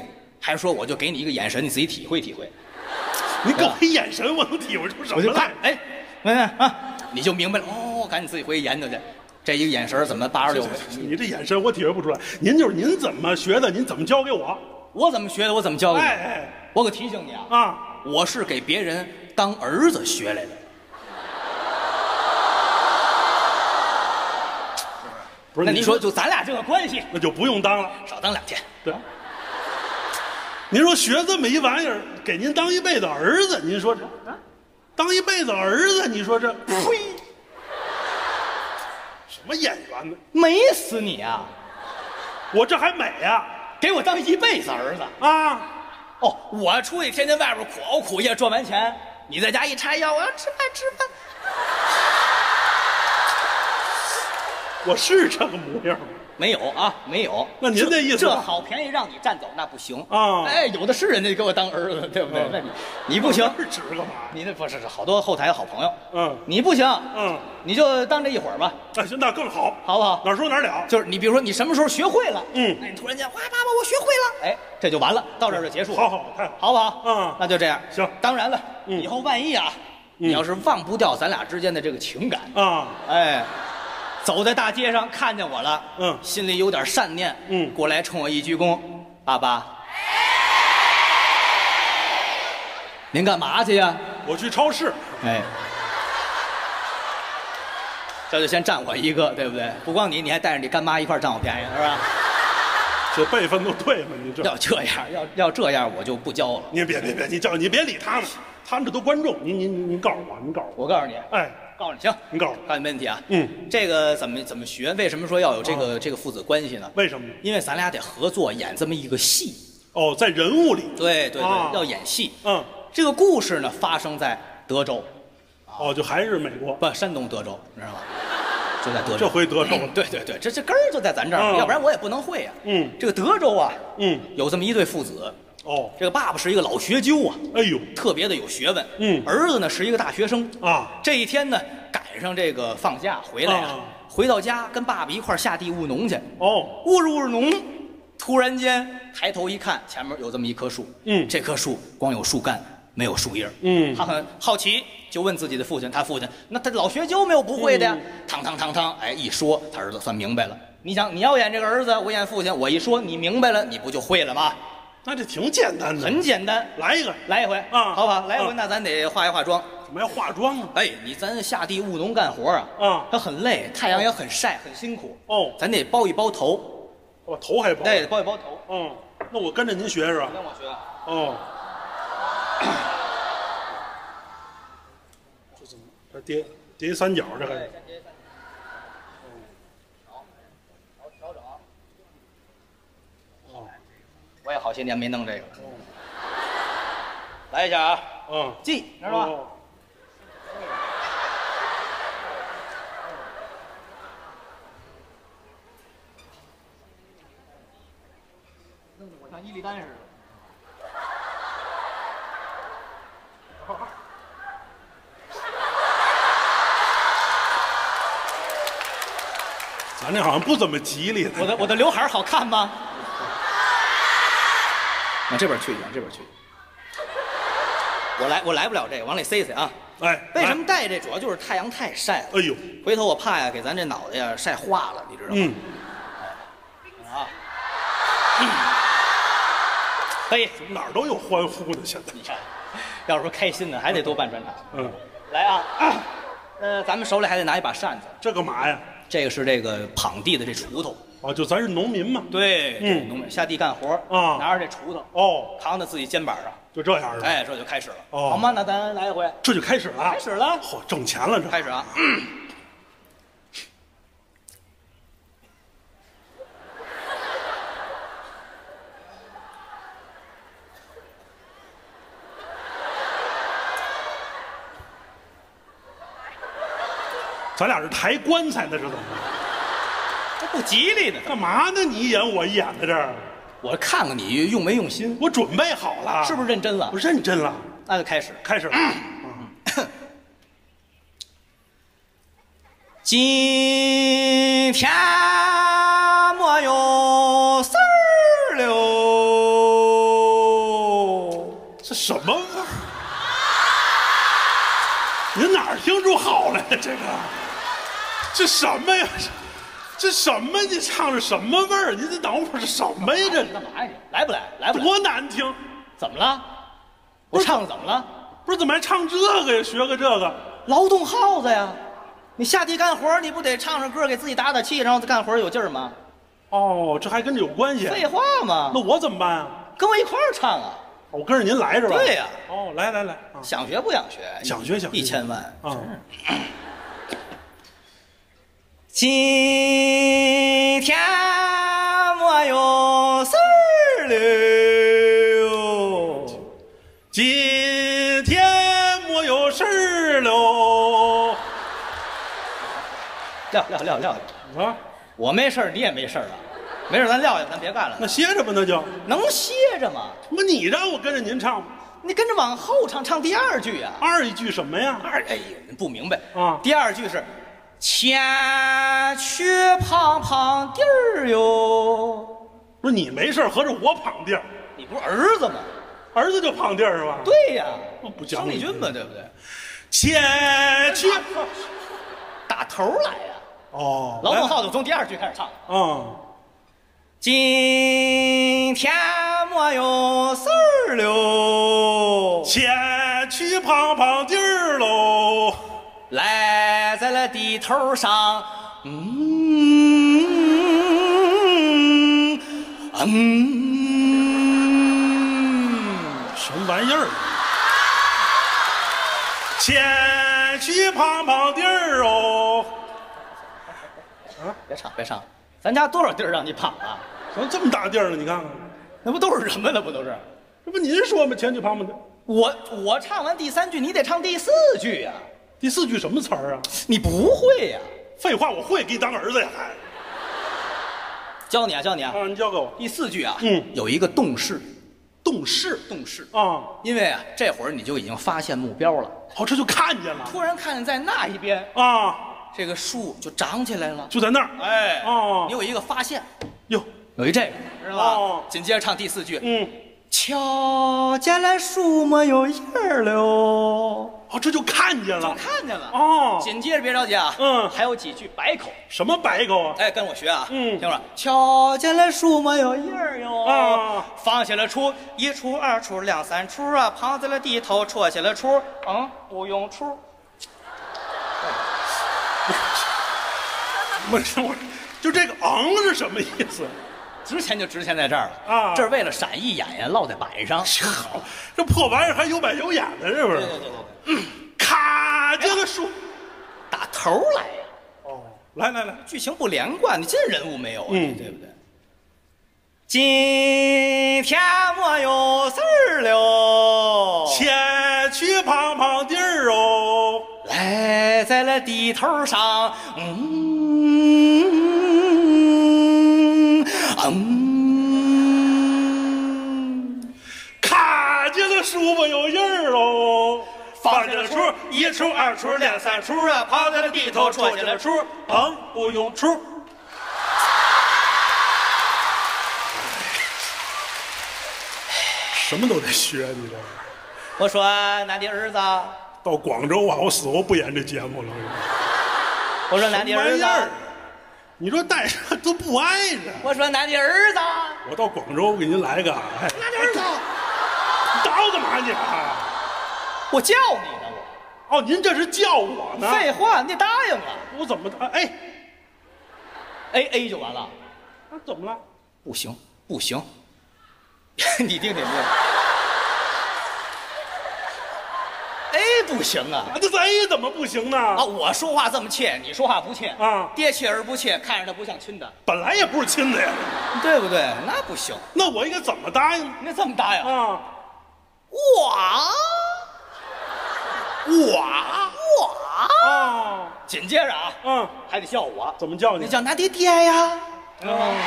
还说我就给你一个眼神，你自己体会体会。 你给我一眼神，我能体会出什么来？ 哎，看看啊，你就明白了哦，赶紧自己回去研究去。这一个眼神怎么八十六回？ 你这眼神我体会不出来。您就是您怎么学的？您怎么教给我？ 我怎么学的？我怎么教给你？ 哎哎， 我可提醒你啊啊！ 我是给别人当儿子学来的。 不是， 那你说就咱俩这个关系， 那就不用当了， 少当两天。 对。您说学这么一玩意儿，给您当一辈子儿子，您说这，当一辈子儿子，你说这，呸！什么演员呢？ 美死你啊！ 我这还美呀、 给我当一辈子儿子啊！ 哦，我出去天天外边苦熬苦夜赚完钱，你在家一拆腰，我要吃饭吃饭。 我是这个模样吗？ 没有啊，没有。 那您这意思这好便宜让你占走，那不行啊！ 哎，有的是人家给我当儿子，对不对？那你你不行， 是指干嘛？ 你那不是是好多后台的好朋友， 嗯， 你不行， 嗯， 你就当这一会儿吧。 那行，那更好， 好不好？ 哪说哪了。 就是你比如说你什么时候学会了， 嗯， 那你突然间哇，爸爸我学会了，哎，这就完了，到这儿就结束。 好好，太好， 好不好？ 嗯， 那就这样。 行， 当然了， 嗯以后万一啊，你要是忘不掉咱俩之间的这个情感， 啊， 哎。走在大街上看见我了， 嗯心里有点善念， 嗯过来冲我一鞠躬，爸爸，您干嘛去呀？ 我去超市。 哎，这就先占我一个，对不对？不光你，你还带着你干妈一块占我便宜，是吧？ 这辈分都对吗？你这要这样，要要这样，我就不教了。 你别别别，你叫你别理他们，他们这都观众。您您您您告诉我，您告诉我， 我告诉你， 哎， 告诉你，行， 您告诉我， 告诉你没问题啊。 嗯， 这个怎么怎么学？为什么说要有这个、这个父子关系呢？ 为什么呢？ 因为咱俩得合作演这么一个戏。 哦，在人物里， 对对对， 啊要演戏。 嗯， 这个故事呢发生在德州， 哦，就还是美国， 不，山东德州，你知道吗？就在德州。 这回德州了。 对对对，这这根儿就在咱这儿， 嗯要不然我也不能会呀。 嗯， 这个德州啊， 嗯， 有这么一对父子， 哦， 这个爸爸是一个老学究啊， 哎呦， 特别的有学问。 嗯儿子呢是一个大学生啊， 这一天呢赶上这个放假回来啊， 啊回到家跟爸爸一块儿下地务农去。 哦， 务着务着农，突然间抬头一看，前面有这么一棵树。 嗯这棵树光有树干，没有树叶。 嗯他很好奇，就问自己的父亲。他父亲那他老学究没有不会的呀。汤汤汤汤，哎，一说他儿子算明白了。你想，你要演这个儿子，我演父亲，我一说你明白了，你不就会了吗？ 那这挺简单的， 很简单， 来一个， 来一回啊好吧，来一回， 啊那咱得化一化妆。 怎么要化妆啊？ 哎，你咱下地务农干活啊， 啊他很累，太阳也很晒，很辛苦。 哦咱得包一包头， 我头还包。 对，包一包头。 嗯，那我跟着您学是吧？ 跟我学。 哦，这怎么这叠叠三角这还是？ 调整。 哦， 我也好些年没弄这个了。来一下啊， 嗯， 记，知道吧？ 哦弄得我像伊利丹似的。 咱这好像不怎么吉利呢。 我的我的刘海好看吗？往这边去，往这边去。我来我来不了这个，往里塞塞啊。 哎， 为什么戴这？主要就是太阳太晒了。 哎呦， 回头我怕呀，给咱这脑袋呀晒化了，你知道吗？ 嗯， 啊，嗯，可以。 哪儿都有欢呼的，现在。 你看，要是说开心呢，还得多办专场。 嗯， 来啊，呃，咱们手里还得拿一把扇子， 这干嘛呀？ 这个是这个捧地的这锄头。 哦，就咱是农民嘛。 对， 嗯农民下地干活啊拿着这锄头， 哦， 扛在自己肩膀上， 就这样的。 哎，这就开始了。 哦好吗？那咱来一回， 这就开始了。 开始了， 嚯，挣钱了这。 开始啊！ 咱俩是抬棺材的，这怎么？ 这不吉利的。 干嘛呢？你一演我一演在这儿， 我看看你用没用心， 我准备好了， 是不是认真了我？认真了， 那就开始。 开始了。 今天没有事儿了， 哪儿听出好来了？这个，这什么呀？这什么？你唱着什么味儿？你这等会儿是什么呀？这是干嘛呀？来不来？来不来？ 多难听！ 怎么了？我唱的怎么了？ 不是怎么还唱这个呀？学个这个， 劳动号子呀！你下地干活，你不得唱着歌给自己打打气，然后干活有劲儿吗？ 哦，这还跟这有关系？ 废话嘛！ 那我怎么办啊？ 跟我一块儿唱啊！ 我跟着您来是吧？ 对呀。 哦，来来来，啊想学不想学？ 想学想学一千万啊！ 今天没有事儿了， 今天没有事儿了。 撂撂撂撂啊， 我没事儿，你也没事儿了，没事儿咱撂下，咱别干了。 那歇着吧，那就。 能歇着吗？ 那么你让我跟着您唱， 你跟着往后唱，唱第二句呀、啊。 二一句什么呀？ 二哎呀，你不明白啊？ 第二句是前去胖胖地儿哟。 不是你没事合着我捧地儿？ 你不是儿子吗？ 儿子就捧地儿是吧？ 对呀、 我不讲生力军嘛，对不对？ 前去打头来呀、 哦， 劳动号就从第二句开始唱。 嗯， 今天没有事儿了， 前去胖胖地儿喽。 来在了地头上，嗯嗯， 什么玩意儿？前去胖胖地儿哦。 别唱别唱，咱家多少地儿让你捧啊？ 怎么这么大地儿呢？你看看， 那不都是人吗？那不都是？ 这不您说吗？前去胖胖地儿。 我我唱完第三句，你得唱第四句呀、啊。 第四句什么词儿啊？ 你不会呀、啊？ 废话，我会，给你当儿子呀还。 教你啊，教你啊！ 啊，你教给我。 第四句啊， 嗯， 有一个动势， 动势， 动势啊， 因为啊，这会儿你就已经发现目标了。 哦，这就看见了。 突然看见在那一边啊， 这个树就长起来了， 就在那儿。 哎， 哦， 你有一个发现， 哟， 有一这个，知道吧？ 哦， 紧接着唱第四句， 嗯， 瞧见了树没有影儿了。 哦，这就看见了， 就看见了。 哦， 紧接着别着急啊， 嗯， 还有几句白口。 什么白口啊？ 哎，跟我学啊， 嗯， 听着，瞧见了树没有影儿哟， 啊， 放下了锄，一锄二锄两三锄啊，旁在了地头戳下了锄，嗯，不用锄。 不是我，就这个昂是什么意思？ 值钱就值钱在这儿了啊！ 这是为了闪一眼呀，落在板上。 好，这破玩意儿还有板有眼的，是不是？ 对对对对， 卡这个树， 打头来呀！ 哦，来来来， 剧情不连贯，你这人物没有啊？ 嗯， 对不对？今天没有事儿了， 前去胖胖地儿哦， 来在了地头上，嗯嗯， 卡见了树没有影儿哦， 放下了锄，一锄二锄两三锄啊，旁在了地头戳下了锄， 旁不用锄。什么都得学，你这。 我说俺的儿子， 到广州啊，我死活不演这节目了。 我说俺的儿子， 你说带上都不挨着。 我说俺的儿子， 我到广州给您来个，哎， 俺的儿子， 你打我干嘛你啊？ 我叫你呢， 我。哦，您这是叫我呢？ 废话，你答应啊。 我怎么哎 A A 就完了。 那怎么了？ 不行，不行。你听听这 A 不行啊！ 这 A 怎么不行呢？ 啊，我说话这么切，你说话不切啊？ 爹切而不切，看着他不像亲的， 本来也不是亲的呀， 对不对？那不行。 那我应该怎么答应？ 你这么答应啊？ 我我我啊！ 紧接着啊， 嗯， 还得叫我， 怎么叫你？ 你叫俺的爹呀。嗯，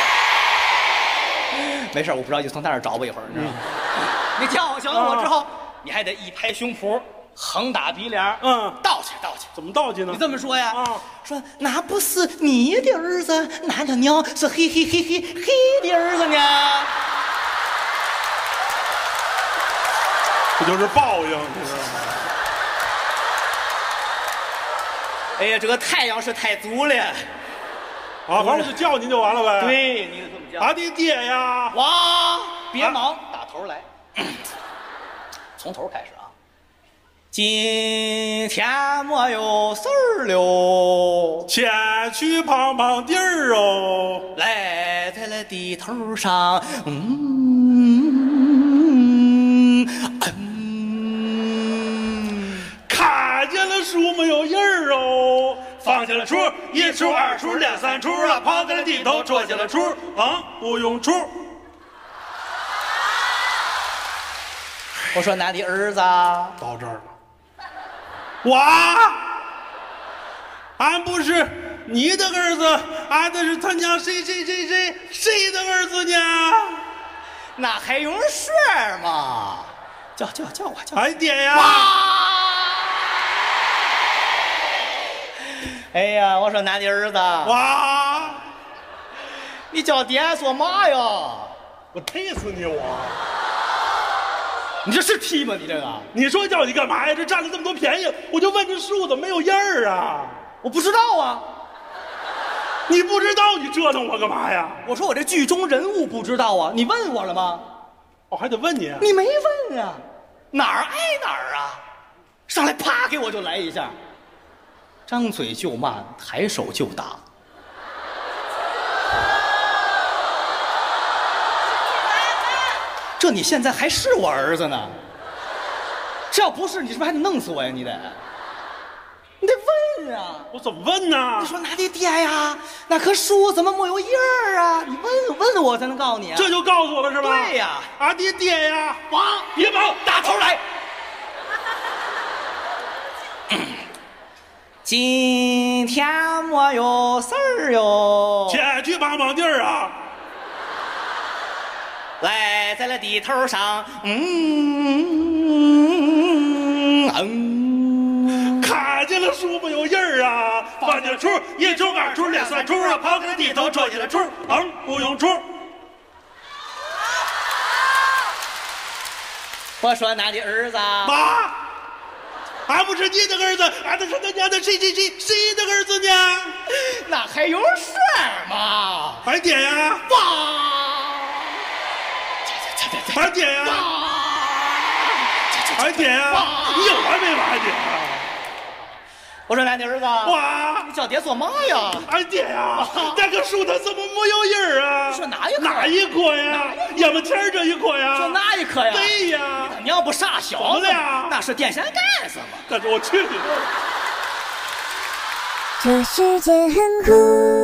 没事，我不知道就从那儿找我一会儿，你知道吗？你叫我，叫了我之后，你还得一拍胸脯，横打鼻梁， 嗯， 道歉道歉。 怎么道歉呢？ 你这么说呀？ 啊， 说那不是你的儿子，那他娘是嘿嘿嘿嘿嘿的儿子呢。 这就是报应，你知道吗？ 哎呀，这个太阳是太足了。 啊，反正我就叫您就完了呗。 对，你就这么叫。 俺的爹呀！ 哇，别忙，打头来，从头开始啊。今天没有事儿了， 前去碰碰地儿哦。 来在了地头上，嗯嗯， 看见了树没有影儿哦。放下了锄，一锄二锄连三锄啊，跑在了地头戳下了锄，啊，不用锄。 我说俺的儿子到这儿了。哇，俺不是你的儿子，俺的是他娘谁谁谁谁谁的儿子呢？ 那还用说吗？叫叫叫我叫我。 俺爹呀！ 哎呀，我说俺的儿子， 哇， 你叫爹做嘛呀？ 我踢死你我！ 你这是踢吗？你这个， 你说叫你干嘛呀？这占了这么多便宜，我就问这树怎么没有印儿啊？ 我不知道啊。 你不知道，你折腾我干嘛呀？ 我说我这剧中人物不知道啊，你问我了吗？ 我还得问你， 你没问啊，哪儿挨哪儿啊？上来啪给我就来一下，张嘴就骂，抬手就打。这你现在还是我儿子呢？这要不是你，是不是还得弄死我呀？你得，你得问啊！ 我怎么问呢？ 你说哪里爹呀？那棵树怎么没有印儿啊？你问问我才能告诉你啊！ 这就告诉我了是吧？ 对呀， 俺的爹呀！ 王， 别忙， 打头来。今天没有事儿哟， 前去帮帮地儿啊！ 来在了地头上，嗯嗯， 看见了树没有印儿啊？放进锄，一锄二锄连三锄啊，跑给了地头戳起了锄，嗯，不用锄。 我说俺的儿子， 妈，俺不是你的儿子，俺的是他娘的谁谁谁谁的儿子呢？ 那还有事儿吗？ 俺爹呀！ 爸。 俺爹呀！俺爹呀！你有完没完你？ 我说俺的儿子， 哇！ 你叫爹做嘛呀？ 俺爹呀！那棵树它怎么没有印儿啊？ 说哪一棵？ 哪一棵呀？眼门前这一棵呀？ 说哪一棵呀？ 对呀！ 你要不傻小子呀？ 那是电线杆子嘛？ 但是我去你的！ 这世界很酷。